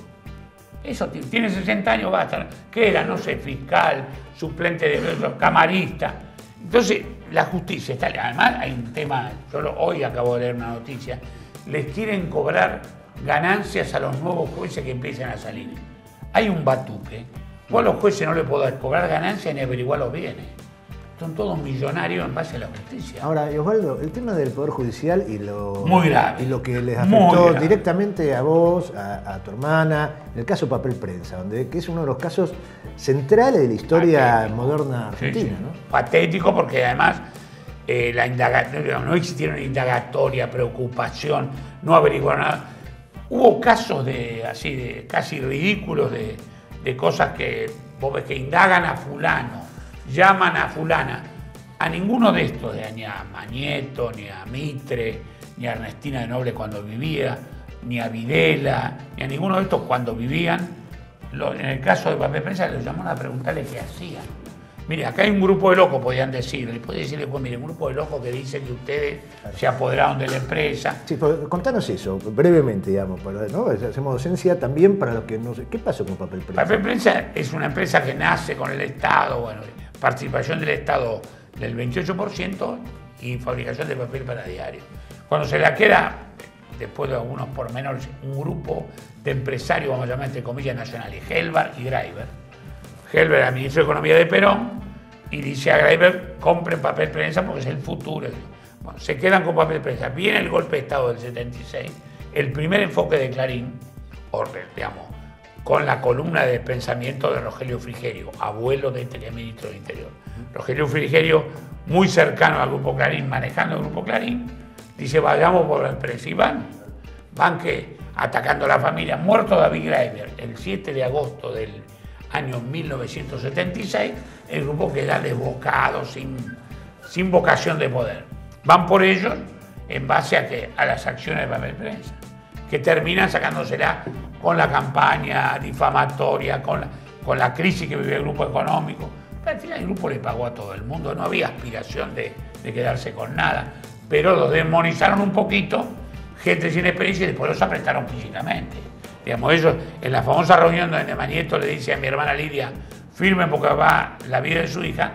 Eso tiene sesenta años, basta. ¿Qué era? No sé, fiscal, suplente de camarista. Entonces, la justicia está. Además, hay un tema, yo lo, hoy acabo de leer una noticia, les quieren cobrar ganancias a los nuevos jueces que empiezan a salir. Hay un batuque. Vos a los jueces no le podés cobrar ganancias ni averiguar los bienes. Son todos millonarios en base a la justicia. Ahora, Osvaldo, el tema del Poder Judicial y lo, Muy grave. Y lo que les afectó directamente a vos, a, a tu hermana, en el caso Papel Prensa, donde, que es uno de los casos centrales de la historia Patético. moderna argentina. Sí, sí. ¿no? Patético porque además eh, la indagatoria, no existieron indagatoria, preocupación, no averiguaron nada. Hubo casos de así de casi ridículos de, de cosas que vos ves que indagan a fulano, llaman a fulana. A ninguno de estos, ni a Mañeto, ni a Mitre, ni a Ernestina de Noble cuando vivía, ni a Videla, ni a ninguno de estos cuando vivían, lo, en el caso de Papel Prensa los llamaron a preguntarle qué hacían. Mire, acá hay un grupo de locos, podían decirle, podían decirle, pues mire, un grupo de locos que dicen que ustedes se apoderaron de la empresa. Sí, pues, contanos eso, brevemente, digamos, para, ¿no? Hacemos docencia también para los que no sé. ¿Qué pasó con Papel Prensa? Papel Prensa es una empresa que nace con el Estado, bueno, participación del Estado del veintiocho por ciento y fabricación de papel para diarios. Cuando se la queda, después de algunos pormenores, un grupo de empresarios, vamos a llamar entre comillas nacionales, Helvar y Greiber. Helvar era ministro de Economía de Perón y dice a Greiber, compren Papel Prensa porque es el futuro. Bueno, se quedan con Papel Prensa. Viene el golpe de Estado del setenta y seis, el primer enfoque de Clarín, o, digamos, con la columna de pensamiento de Rogelio Frigerio, abuelo de este que es ministro del Interior. Rogelio Frigerio, muy cercano al Grupo Clarín, manejando el Grupo Clarín, dice, vayamos por la empresa. Y van, van que atacando a la familia, muerto David Greiber, el siete de agosto del año mil novecientos setenta y seis, el grupo queda desbocado, sin, sin vocación de poder. Van por ellos en base a, que, a las acciones de Papel Prensa, que terminan sacándosela con la campaña difamatoria, con la, con la crisis que vivía el grupo económico. Pero al final el grupo le pagó a todo el mundo, no había aspiración de, de quedarse con nada, pero los demonizaron un poquito, gente sin experiencia, y después los apretaron físicamente. Digamos, ellos, en la famosa reunión donde Mañeto le dice a mi hermana Lidia, firme porque va la vida de su hija,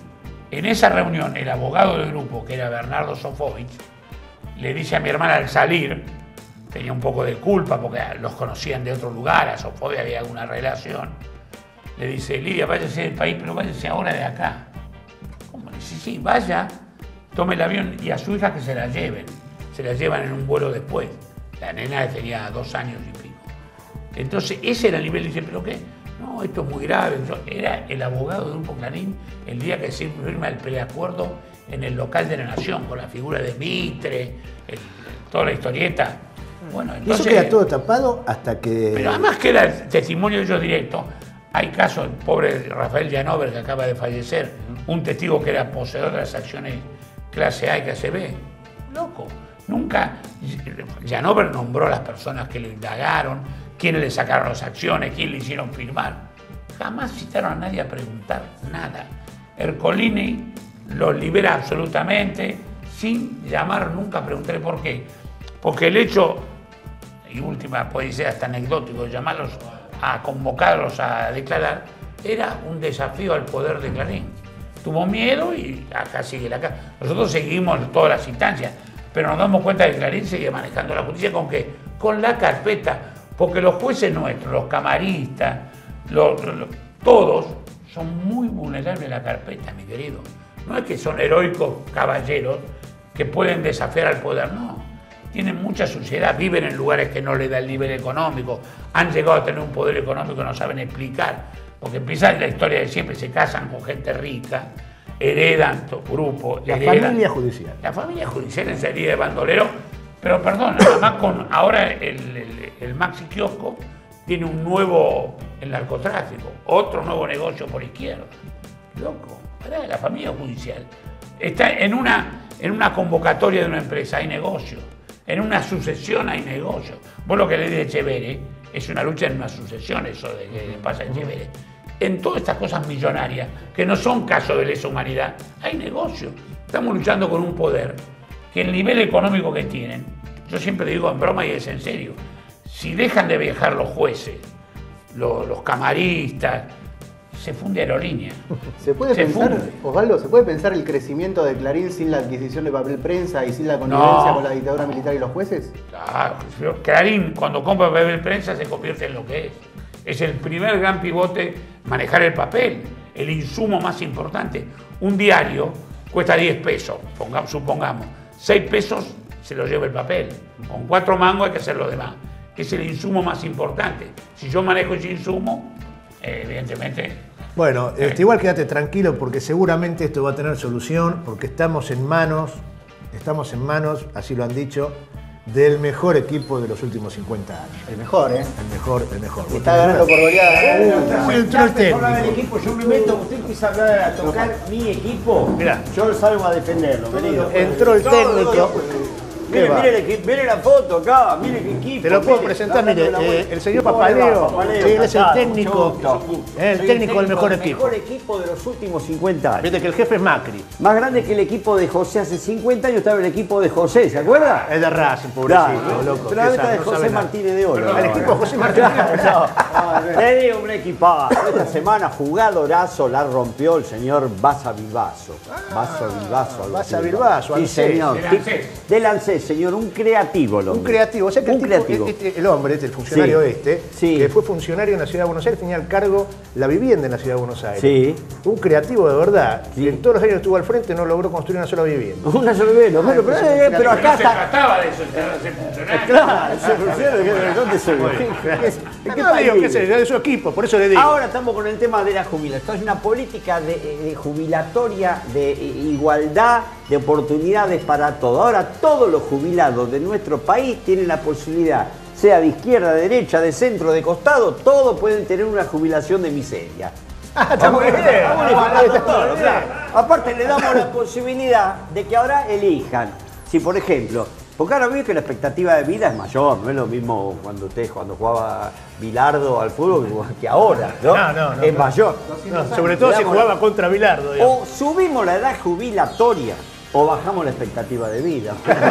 en esa reunión el abogado del grupo, que era Bernardo Sofovich, le dice a mi hermana al salir, tenía un poco de culpa porque los conocían de otro lugar, a Sofovich había alguna relación, le dice, Lidia, váyase del país, pero váyase ahora de acá. ¿Cómo? Le dice, sí, vaya, tome el avión y a su hija que se la lleven, se la llevan en un vuelo después. La nena tenía dos años y pico. Entonces, ese era el nivel, dice, ¿pero qué? No, esto es muy grave. Era el abogado del Grupo Clarín el día que se firma el preacuerdo en el local de la Nación, con la figura de Mitre, el, toda la historieta. Bueno, entonces, y eso queda todo tapado hasta que... Pero además queda el testimonio de ellos directo. Hay casos, el pobre Rafael Llanover, que acaba de fallecer, un testigo que era poseedor de las acciones clase A y clase B. Loco. Nunca Llanover nombró a las personas que lo indagaron, quiénes le sacaron las acciones, quién le hicieron firmar. Jamás citaron a nadie a preguntar nada. Ercolini los libera absolutamente, sin llamar nunca a preguntarle por qué. Porque el hecho, y última puede ser hasta anecdótico, llamarlos a convocarlos a declarar, era un desafío al poder de Clarín. Tuvo miedo y acá sigue la casa. Nosotros seguimos todas las instancias, pero nos damos cuenta que Clarín sigue manejando la justicia con qué, con la carpeta, porque los jueces nuestros, los camaristas, los, los, todos son muy vulnerables a la carpeta, mi querido. No es que son heroicos caballeros que pueden desafiar al poder, no. tienen mucha suciedad, viven en lugares que no les da el nivel económico, han llegado a tener un poder económico que no saben explicar, porque empieza la historia de siempre, se casan con gente rica, heredan grupos. La heredan, familia judicial. La familia judicial en serie de bandolero, pero perdón, además con ahora el, el, el Maxi Kiosco tiene un nuevo, el narcotráfico, otro nuevo negocio por izquierda. Loco, pará, la familia judicial está en una, en una convocatoria de una empresa, hay negocio. En una sucesión hay negocio. Vos lo que le dices Echeverri es una lucha en una sucesión, eso de que le pasa a Echeverri. En todas estas cosas millonarias, que no son casos de lesa humanidad, hay negocio. Estamos luchando con un poder que el nivel económico que tienen, yo siempre digo en broma y es en serio, si dejan de viajar los jueces, los, los camaristas, se funde aerolínea. ¿Se puede Se pensar, funde. Osvaldo, ¿se puede pensar el crecimiento de Clarín sin la adquisición de papel prensa y sin la connivencia No. con la dictadura militar y los jueces? Claro, Clarín cuando compra papel prensa se convierte en lo que es. Es el primer gran pivote manejar el papel, el insumo más importante. Un diario cuesta diez pesos, pongamos, supongamos. seis pesos se lo lleva el papel. Con cuatro mangos hay que hacer lo demás. Que es el insumo más importante. Si yo manejo ese insumo, eh, evidentemente... Bueno, este, igual quédate tranquilo porque seguramente esto va a tener solución porque estamos en manos, estamos en manos, así lo han dicho, del mejor equipo de los últimos cincuenta años. El mejor, ¿eh? El mejor, el mejor. Está ganando por goleada. Uh, entró el técnico. El equipo, yo me meto, usted empieza a hablar, a tocar mi equipo, Mirá. yo salgo a defenderlo, querido. Entró el técnico. Mire, va? mire, el equipo, mire la foto acá, mire qué equipo. Te lo puedo mire, presentar, está mire, dando la eh, vuelta. el señor ¿Cómo le va, Papaleo, Papaleo? sí, él es el Claro, técnico, mucho gusto. eh, el Soy técnico del mejor equipo. mejor equipo de los últimos cincuenta años. Viste que el jefe es Macri. Más grande que el equipo de José hace cincuenta años estaba el equipo de José, ¿se acuerda? Es de Racing, pobrecito, Claro, loco. pero que ahora está de no José sabe nada. Martínez de Oro. El equipo de José Martínez. Le digo un equipazo. Esta semana jugadorazo la rompió el señor Baza Bilbaso. Baza Bilbaso. algo Baza así. Bilbaso, Sí, Ansés. señor. De Lancés. De Lancés, señor. Un creativo, el Un hombre. creativo, o sea que Un el, tipo, creativo. este- el hombre, este, el funcionario Sí. este, Sí. que fue funcionario en la Ciudad de Buenos Aires, tenía al cargo la vivienda en la Ciudad de Buenos Aires. Sí. Un creativo de verdad, Sí. que en todos los años que estuvo al frente no logró construir una sola vivienda. Una sola vez, bueno, pero, pues, eh, pero acá No se está. trataba de eso, de ser funcionario. Claro, ese funcionario, ¿dónde se ve? ¿En qué No país digo que vive? sé, de su equipo, por eso le digo. Ahora estamos con el tema de la jubilación. Esto es una política de, de jubilatoria, de igualdad, de oportunidades para todo. Ahora todos los jubilados de nuestro país tienen la posibilidad, sea de izquierda, de derecha, de centro, de costado, todos pueden tener una jubilación de miseria. Ah, está muy bien. Estamos unificando Está todo, bien. claro. Aparte le damos la posibilidad de que ahora elijan. Si por ejemplo, porque ahora veo que la expectativa de vida es mayor, no es lo mismo cuando usted cuando jugaba Bilardo al fútbol que ahora, ¿no? No, no, no, es no. mayor. No, sobre todo Le si damos jugaba contra Bilardo. digamos. O subimos la edad jubilatoria o bajamos la expectativa de vida.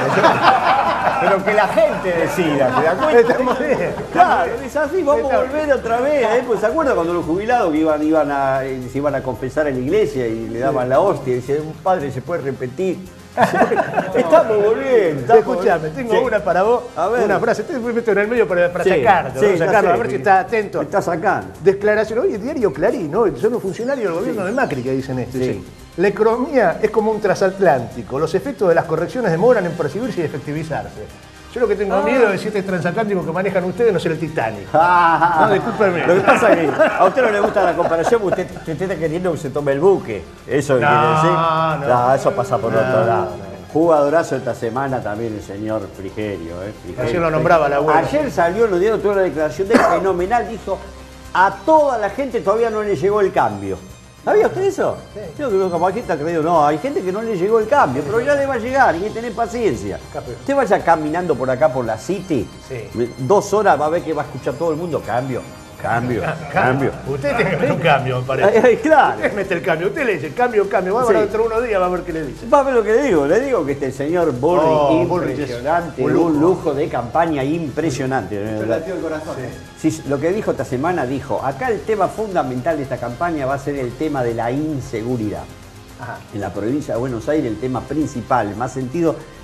Pero que la gente decida, ¿se da cuenta? Estamos bien. Claro, es así, vamos a volver otra vez. ¿eh? Pues, ¿se acuerda cuando los jubilados que iban, iban a, eh, se iban a confesar en la iglesia y le daban la hostia y decían, un padre se puede repetir? Estamos volviendo. estamos Escuchame, volviendo. tengo Sí. una para vos, A ver. una frase, te meto en el medio para, para Sí, sacarlo, sí, ¿no? ya sacarlo, sé, a ver si sí. está atento. Me está sacando. Declaración, hoy el diario Clarín, ¿no? Son los funcionarios del gobierno de Macri que dicen esto. Sí. Dicen, la economía es como un transatlántico, los efectos de las correcciones demoran en percibirse y efectivizarse. Yo lo que tengo miedo es si este transatlántico que manejan ustedes no ser el Titanic. Ah, No, discúlpeme. Lo que pasa es que a usted no le gusta la comparación porque usted, usted está queriendo que se tome el buque. ¿Eso No, quiere decir? no. eso pasa por No, otro lado. no. Jugadorazo esta semana también el señor Frigerio. ¿eh? Frigerio. Ayer lo nombraba la abuela. Ayer salió en los diarios toda la declaración de él, fenomenal. Dijo, a toda la gente todavía no le llegó el cambio. ¿Sabía usted eso? Yo creo que como hay gente ha creído, no, hay gente que no le llegó el cambio, pero ya le va a llegar, hay que tener paciencia. Usted vaya caminando por acá por la City, Sí. dos horas va a ver que va a escuchar todo el mundo, cambio, cambio, cambio. Usted tiene que meter un cambio, me parece. Ay, ay, claro. Usted mete el cambio, usted le dice cambio, cambio. Va a Sí. ver dentro de unos días, va a ver qué le dice. Va a ver lo que le digo, le digo que este señor Bullrich, Oh, Bullrich es impresionante, un un lujo. lujo. de campaña impresionante. Me latió el corazón. Sí, lo que dijo esta semana dijo, acá el tema fundamental de esta campaña va a ser el tema de la inseguridad. Ajá. En la provincia de Buenos Aires el tema principal, el más sentido,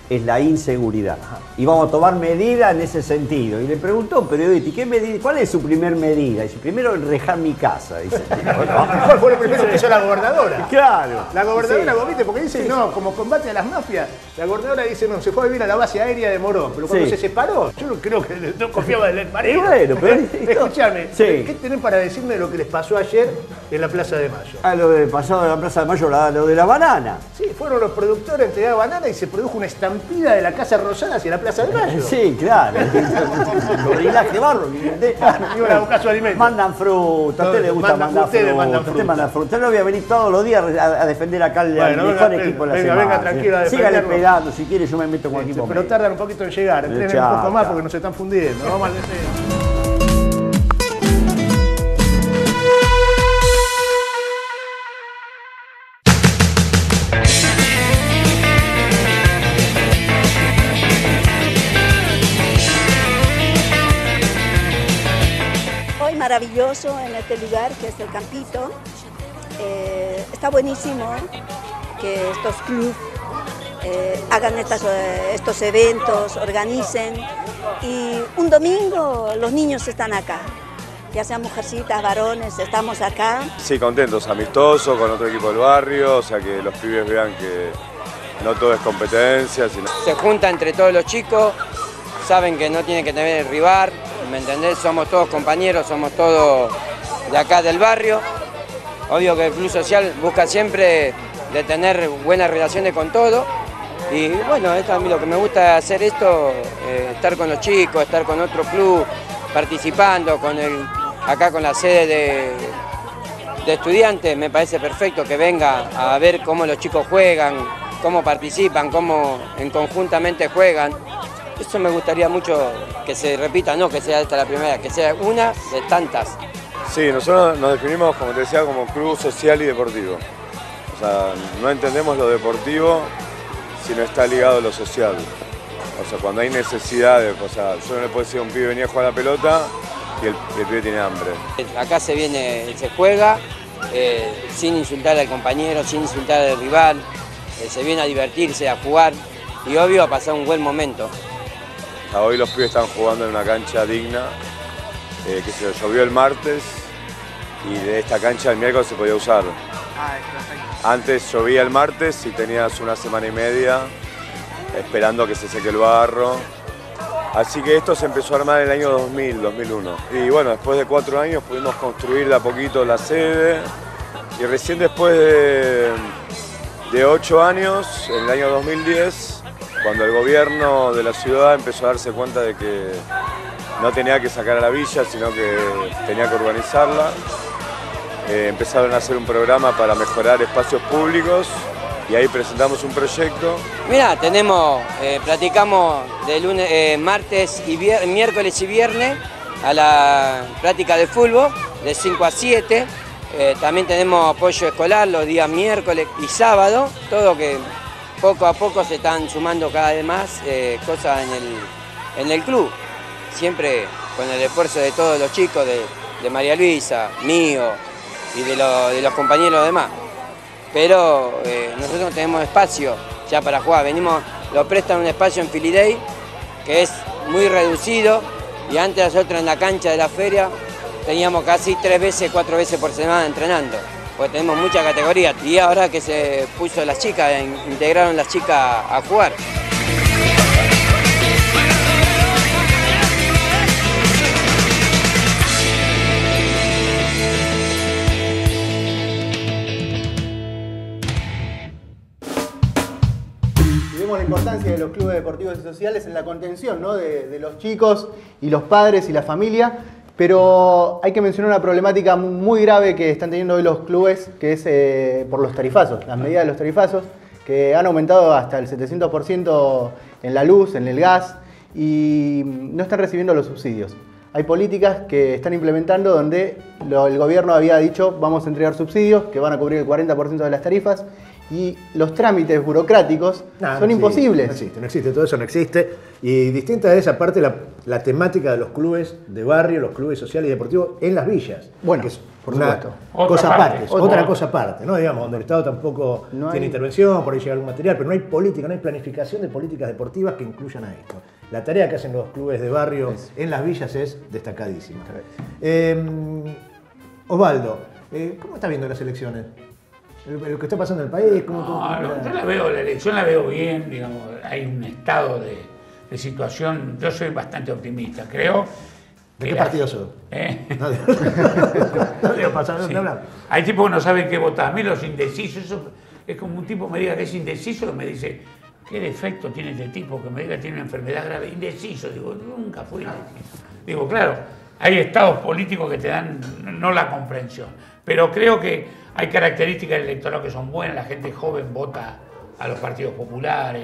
es la inseguridad. Y vamos a tomar medidas en ese sentido. Y le preguntó a un periodista, ¿y qué medida, cuál es su primer medida? Dice, primero rejar mi casa. Dice, ¿cuál fue lo primero que hizo la gobernadora? Claro. La gobernadora, Sí. ¿viste? Porque dice, Sí, no, sí. como combate a las mafias, la gobernadora dice, no, se fue a vivir a la base aérea de Morón, pero cuando Sí. se separó, yo no creo que no confiaba en el marido. Y bueno, pero- Escuchame, Sí. ¿qué tenés para decirme de lo que les pasó ayer en la Plaza de Mayo? A lo de pasado de la Plaza de Mayo, la- lo de la banana. Sí, fueron los productores a entregar banana y se produjo una estampida de la Casa Rosada hacia la Plaza de Mayo. Sí, claro. Gorrilaje de barro. Iban a buscar su alimento. Mandan fruta, a usted le gusta Mandan- mandar ustedes fruta. mandan Usted fruta. manda fruta. Usted no voy a venir todos los días a, a defender acá al, al Bueno, mejor venga, equipo de la venga, semana. venga, tranquilo a Sígale defenderlo. pegando, si quiere yo me meto con equipo. Pero tardan un poquito en llegar, entrenen Chao, un poco más chao. porque nos están fundiendo. Vamos al deseo. Hoy maravilloso en este lugar que es el Campito. Eh, está buenísimo que estos clubes eh, hagan estas, eh, estos eventos, organicen. Y un domingo los niños están acá, ya sean mujercitas, varones, estamos acá. Sí, contentos, amistosos, con otro equipo del barrio, o sea que los pibes vean que no todo es competencia, sino... Se junta entre todos los chicos, saben que no tienen que tener rival, ¿me entendés? Somos todos compañeros, somos todos de acá del barrio. Obvio que el Club Social busca siempre de tener buenas relaciones con todo. Y bueno, esto a mí lo que me gusta hacer esto, eh, estar con los chicos, estar con otro club, participando, con el, acá con la sede de, de estudiantes, me parece perfecto que venga a ver cómo los chicos juegan, cómo participan, cómo en conjuntamente juegan. Eso me gustaría mucho que se repita, no que sea esta la primera, que sea una de tantas. Sí, nosotros nos definimos, como te decía, como club social y deportivo. O sea, no entendemos lo deportivo si no está ligado a lo social. O sea, cuando hay necesidades, o sea, yo no le puedo decir a un pibe venía a jugar a la pelota y el, el pibe tiene hambre. Acá se viene, se juega eh, sin insultar al compañero, sin insultar al rival, eh, se viene a divertirse, a jugar y obvio a pasar un buen momento. O sea, hoy los pibes están jugando en una cancha digna, eh, que se llovió el martes y de esta cancha el miércoles se podía usar. Antes llovía el martes y tenías una semana y media esperando que se seque el barro. Así que esto se empezó a armar en el año dos mil, dos mil uno. Y bueno, después de cuatro años pudimos construir de a poquito la sede y recién después de, de ocho años, en el año dos mil diez, cuando el gobierno de la ciudad empezó a darse cuenta de que no tenía que sacar a la villa, sino que tenía que urbanizarla, Eh, empezaron a hacer un programa para mejorar espacios públicos y ahí presentamos un proyecto. Mira, tenemos, eh, platicamos de lunes, eh, martes y vier- miércoles y viernes a la práctica de fútbol de cinco a siete. Eh, también tenemos apoyo escolar los días miércoles y sábado, todo que poco a poco se están sumando cada vez más eh, cosas en el, en el club. Siempre con el esfuerzo de todos los chicos, de, de María Luisa, mío, y de, lo, de los compañeros demás. Pero eh, nosotros no tenemos espacio ya para jugar. Venimos, lo prestan un espacio en Filiday que es muy reducido y antes nosotros en la cancha de la feria teníamos casi tres veces, cuatro veces por semana entrenando, porque tenemos mucha categoría. Y ahora que se puso las chicas, integraron las chicas a jugar. La importancia de los clubes deportivos y sociales en la contención, ¿no? de, de los chicos y los padres y la familia, pero hay que mencionar una problemática muy grave que están teniendo hoy los clubes, que es eh, por los tarifazos, las medidas de los tarifazos, que han aumentado hasta el setecientos por ciento en la luz, en el gas, y no están recibiendo los subsidios. Hay políticas que están implementando donde lo, el gobierno había dicho vamos a entregar subsidios que van a cubrir el cuarenta por ciento de las tarifas y los trámites burocráticos No, son no imposibles. existe, no existe, no existe, todo eso no existe. Y distinta de esa parte la, la temática de los clubes de barrio, los clubes sociales y deportivos en las villas. Bueno, que es por una supuesto. cosa Otra aparte, parte. otra, Otra. cosa aparte, ¿no? Digamos, donde el Estado tampoco No tiene hay- intervención, por ahí llega algún material, pero no hay política, no hay planificación de políticas deportivas que incluyan a esto. La tarea que hacen los clubes de barrio en las villas es destacadísima. Eh, Osvaldo, eh, ¿cómo está viendo las elecciones? Lo que está pasando en el país, ¿cómo, cómo- No, cómo no, la- yo la veo, la elección la veo bien, digamos, hay un estado de, de situación, yo soy bastante optimista, creo. ¿De que qué la- partido sos? ¿Eh? No, digo- no digo pasar, Sí. ¿dónde hablamos? Hay tipos que no saben qué votar. A mí los indecisos, eso es como un tipo me diga que es indeciso y me dice, ¿qué defecto tiene este tipo? Que me diga que tiene una enfermedad grave. Indeciso, digo, nunca fui indeciso. Digo, claro, hay estados políticos que te dan no la comprensión, pero creo que hay características del electorado que son buenas. La gente joven vota a los partidos populares,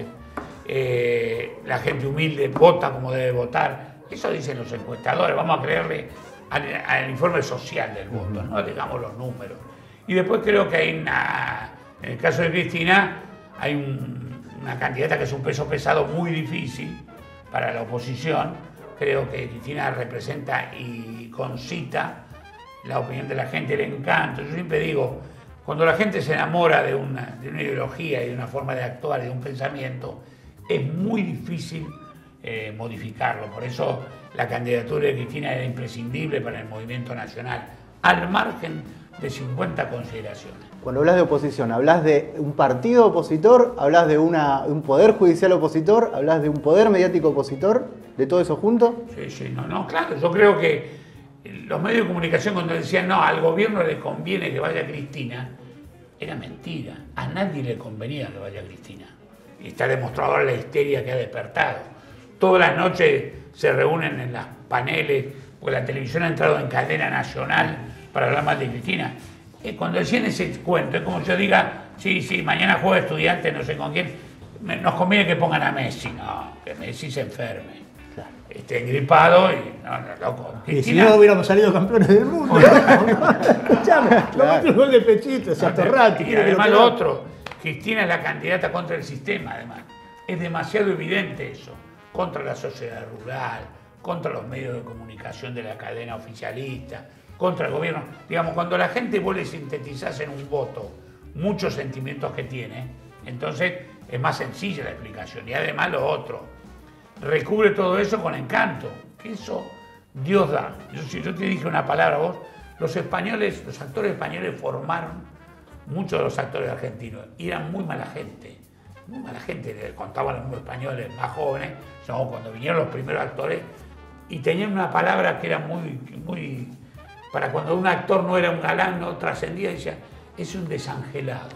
eh, la gente humilde vota como debe votar. Eso dicen los encuestadores, vamos a creerle al, al informe social del voto, no digamos los números. Y después creo que hay una, en el caso de Cristina, hay un- una candidata que es un peso pesado muy difícil para la oposición. Creo que Cristina representa y concita la opinión de la gente, el encanto. Yo siempre digo, cuando la gente se enamora de una, de una ideología y de una forma de actuar y de un pensamiento, es muy difícil eh, modificarlo. Por eso la candidatura de Cristina era imprescindible para el movimiento nacional, al margen de cincuenta consideraciones. Cuando hablas de oposición, ¿hablas de un partido opositor? ¿Hablas de una, un poder judicial opositor? ¿Hablas de un poder mediático opositor? ¿De todo eso junto? Sí, sí, no, no, claro. Yo creo que los medios de comunicación cuando decían, no, al gobierno le conviene que vaya Cristina, era mentira. A nadie le convenía que vaya Cristina. Y está demostrado ahora la histeria que ha despertado. Todas las noches se reúnen en las paneles, porque la televisión ha entrado en cadena nacional para hablar más de Cristina. Eh, cuando decían ese cuento, es como si yo diga, sí, sí, mañana juega Estudiantes, no sé con quién, me- nos conviene que pongan a Messi. No, que Messi se enferme. Esté gripado y no, no, loco. Y si no hubiéramos salido campeones del mundo. Escuchame, lo metió un gol de pechito, ese Atorrati. Y además lo otro, Cristina es la candidata contra el sistema, además. Es demasiado evidente eso. Contra la sociedad rural, contra los medios de comunicación de la cadena oficialista, contra el gobierno. Digamos, cuando la gente vuelve a sintetizarse en un voto muchos sentimientos que tiene, entonces es más sencilla la explicación. Y además lo otro, recubre todo eso con encanto, que eso Dios da. Yo, si yo te dije una palabra a vos, los españoles, los actores españoles formaron muchos de los actores argentinos y eran muy mala gente, muy mala gente, le contaban los españoles más jóvenes, no, cuando vinieron los primeros actores y tenían una palabra que era muy, muy, para cuando un actor no era un galán, no trascendía, decía, es un desangelado.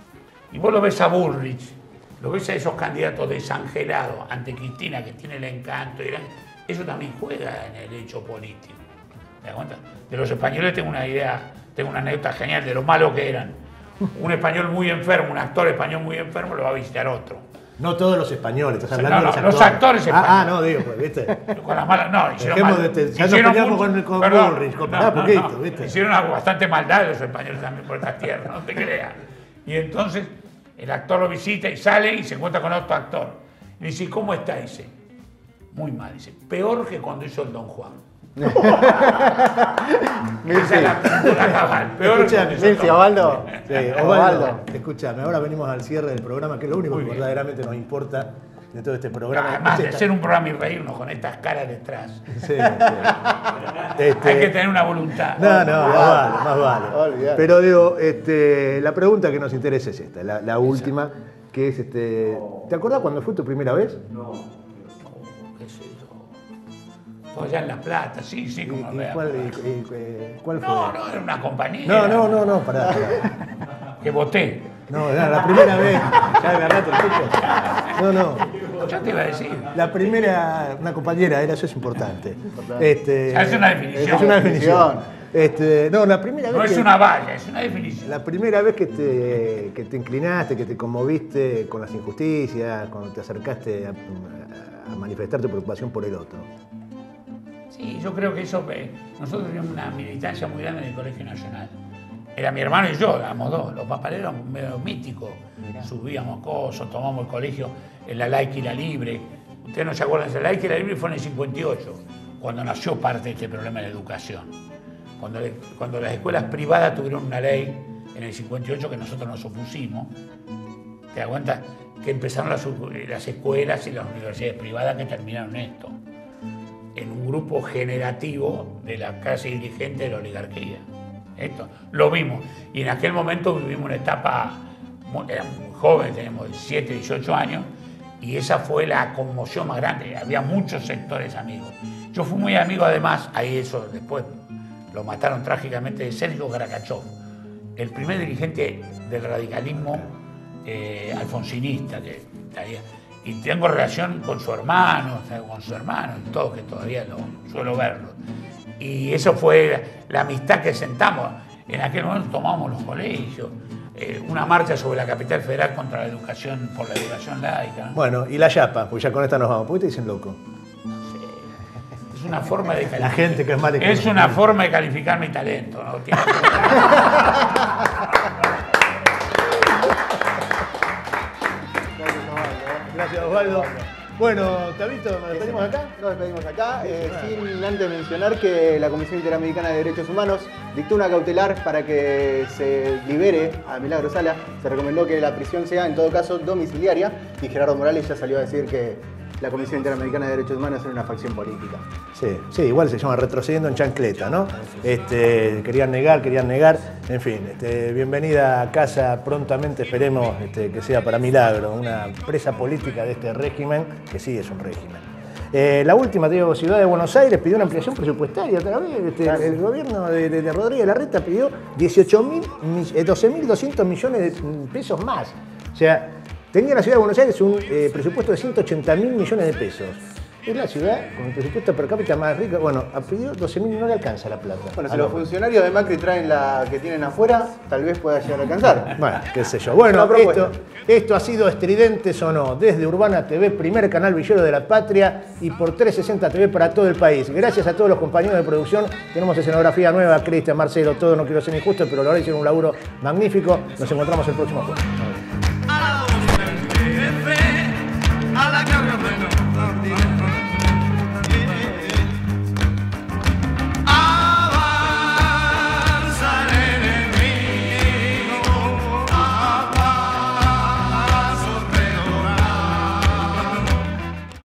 Y vos lo ves a Bullrich, lo ves a esos candidatos desangelados ante Cristina, que tiene el encanto, y la- eso también juega en el hecho político. ¿Te das cuenta? De los españoles tengo una idea, tengo una anécdota genial de lo malo que eran. Un español muy enfermo, un actor español muy enfermo, lo va a visitar otro. No todos los españoles, estás No, hablando no, de los los actores. actores Ah, ah, españoles. no, digo, pues, ¿viste? Con las malas, no, hicieron Dejemos mal- de- ya nos hicieron peleamos mucho- con- con perdón, Bullrich, con- no, pará, no, poquito, no. ¿viste? Hicieron algo bastante maldad los españoles también por estas tierras, no te creas. Y entonces el actor lo visita y sale y se encuentra con otro actor. Y dice, ¿cómo está? Dice, muy mal, dice, peor que cuando hizo el Don Juan. Esa es la película cabal, peor que Escuchame, cuando hizo el Milce, Don Osvaldo. Juan. Sí, Osvaldo, Osvaldo. escúchame, ahora venimos al cierre del programa, que es lo único que verdaderamente nos importa de todo este programa. Además de Esta- ser un programa y reírnos con estas caras detrás. Sí, sí. Este- Hay que tener una voluntad. No, no, más vale, más vale. Olvidate. Pero digo, este, la pregunta que nos interesa es esta, la, la última, que es, este, ¿te acordás cuando fue tu primera vez? No. ¿Qué sé yo? Fue allá en La Plata, sí, sí, como ¿Y vea. cuál, y- y- eh, cuál fue? No, no, era una compañía. No, no, no, no, pará, pará. Que voté. No, era la primera vez. Ya agarraste el tipo. No, no. Yo te iba a decir. La primera, una compañera era, eso es importante. Este, Ya es una definición. Es una definición. Este, no, la primera vez No es que- una valla, es una definición. La primera vez que te, que te inclinaste, que te conmoviste con las injusticias, cuando te acercaste a, a manifestar tu preocupación por el otro. Sí, yo creo que eso, eh, nosotros teníamos una militancia muy grande en el Colegio Nacional. Era mi hermano y yo, éramos dos. Los papaleros medio míticos. subíamos cosas, tomamos el colegio en la laica y la libre. Ustedes no se acuerdan, la laica y la libre fue en el cincuenta y ocho, cuando nació parte de este problema de la educación. Cuando, cuando las escuelas privadas tuvieron una ley en el cincuenta y ocho que nosotros nos opusimos, ¿te das cuenta? Que empezaron las, las escuelas y las universidades privadas que terminaron esto, en un grupo generativo de la clase dirigente de la oligarquía. Esto, lo vimos. Y en aquel momento vivimos una etapa, éramos muy jóvenes, teníamos diecisiete, dieciocho años, y esa fue la conmoción más grande. Había muchos sectores amigos. Yo fui muy amigo, además, ahí eso después lo mataron trágicamente, de Sergio Garacachov, el primer dirigente del radicalismo eh, alfonsinista. Que, y tengo relación con su hermano, con su hermano, y todo, que todavía lo, suelo verlo. Y eso fue la, la amistad que sentamos. En aquel momento tomamos los colegios, eh, una marcha sobre la capital federal contra la educación, por la educación laica. Bueno, y la chapa, pues ya con esta nos vamos. ¿Por qué te dicen loco? Es una forma de calificar. La gente que es más de Es una forma de calificar mi talento, ¿no? Tiene que... Gracias, Osvaldo. Bueno, Tabito, ¿nos despedimos acá? Nos despedimos acá, eh, sin antes mencionar que la Comisión Interamericana de Derechos Humanos dictó una cautelar para que se libere a Milagro Sala. Se recomendó que la prisión sea, en todo caso, domiciliaria, y Gerardo Morales ya salió a decir que la Comisión Interamericana de Derechos Humanos era una facción política. Sí, sí, igual se llama retrocediendo en chancleta, ¿no? Este, querían negar, querían negar. En fin, este, bienvenida a casa prontamente, esperemos este, que sea para Milagro, una presa política de este régimen, que sí es un régimen. Eh, la última, te digo, Ciudad de Buenos Aires pidió una ampliación presupuestaria otra vez. Este, claro. El gobierno de, de, de Rodríguez Larreta pidió dieciocho mil, doce mil doscientos millones de pesos más. O sea, tenía la Ciudad de Buenos Aires un eh, presupuesto de ciento ochenta mil millones de pesos. Es la ciudad con el presupuesto per cápita más rica. Bueno, ha pedido doce mil, no le alcanza la plata. Bueno, si los funcionarios de Macri traen la que tienen afuera, tal vez pueda llegar a alcanzar. Bueno, qué sé yo. Bueno, esto, esto ha sido Estridentes o No, desde Urbana T V, primer canal villero de la patria, y por trescientos sesenta T V para todo el país. Gracias a todos los compañeros de producción. Tenemos escenografía nueva, Cristian, Marcelo, todo, no quiero ser injusto, pero la verdad hicieron un laburo magnífico. Nos encontramos el próximo jueves.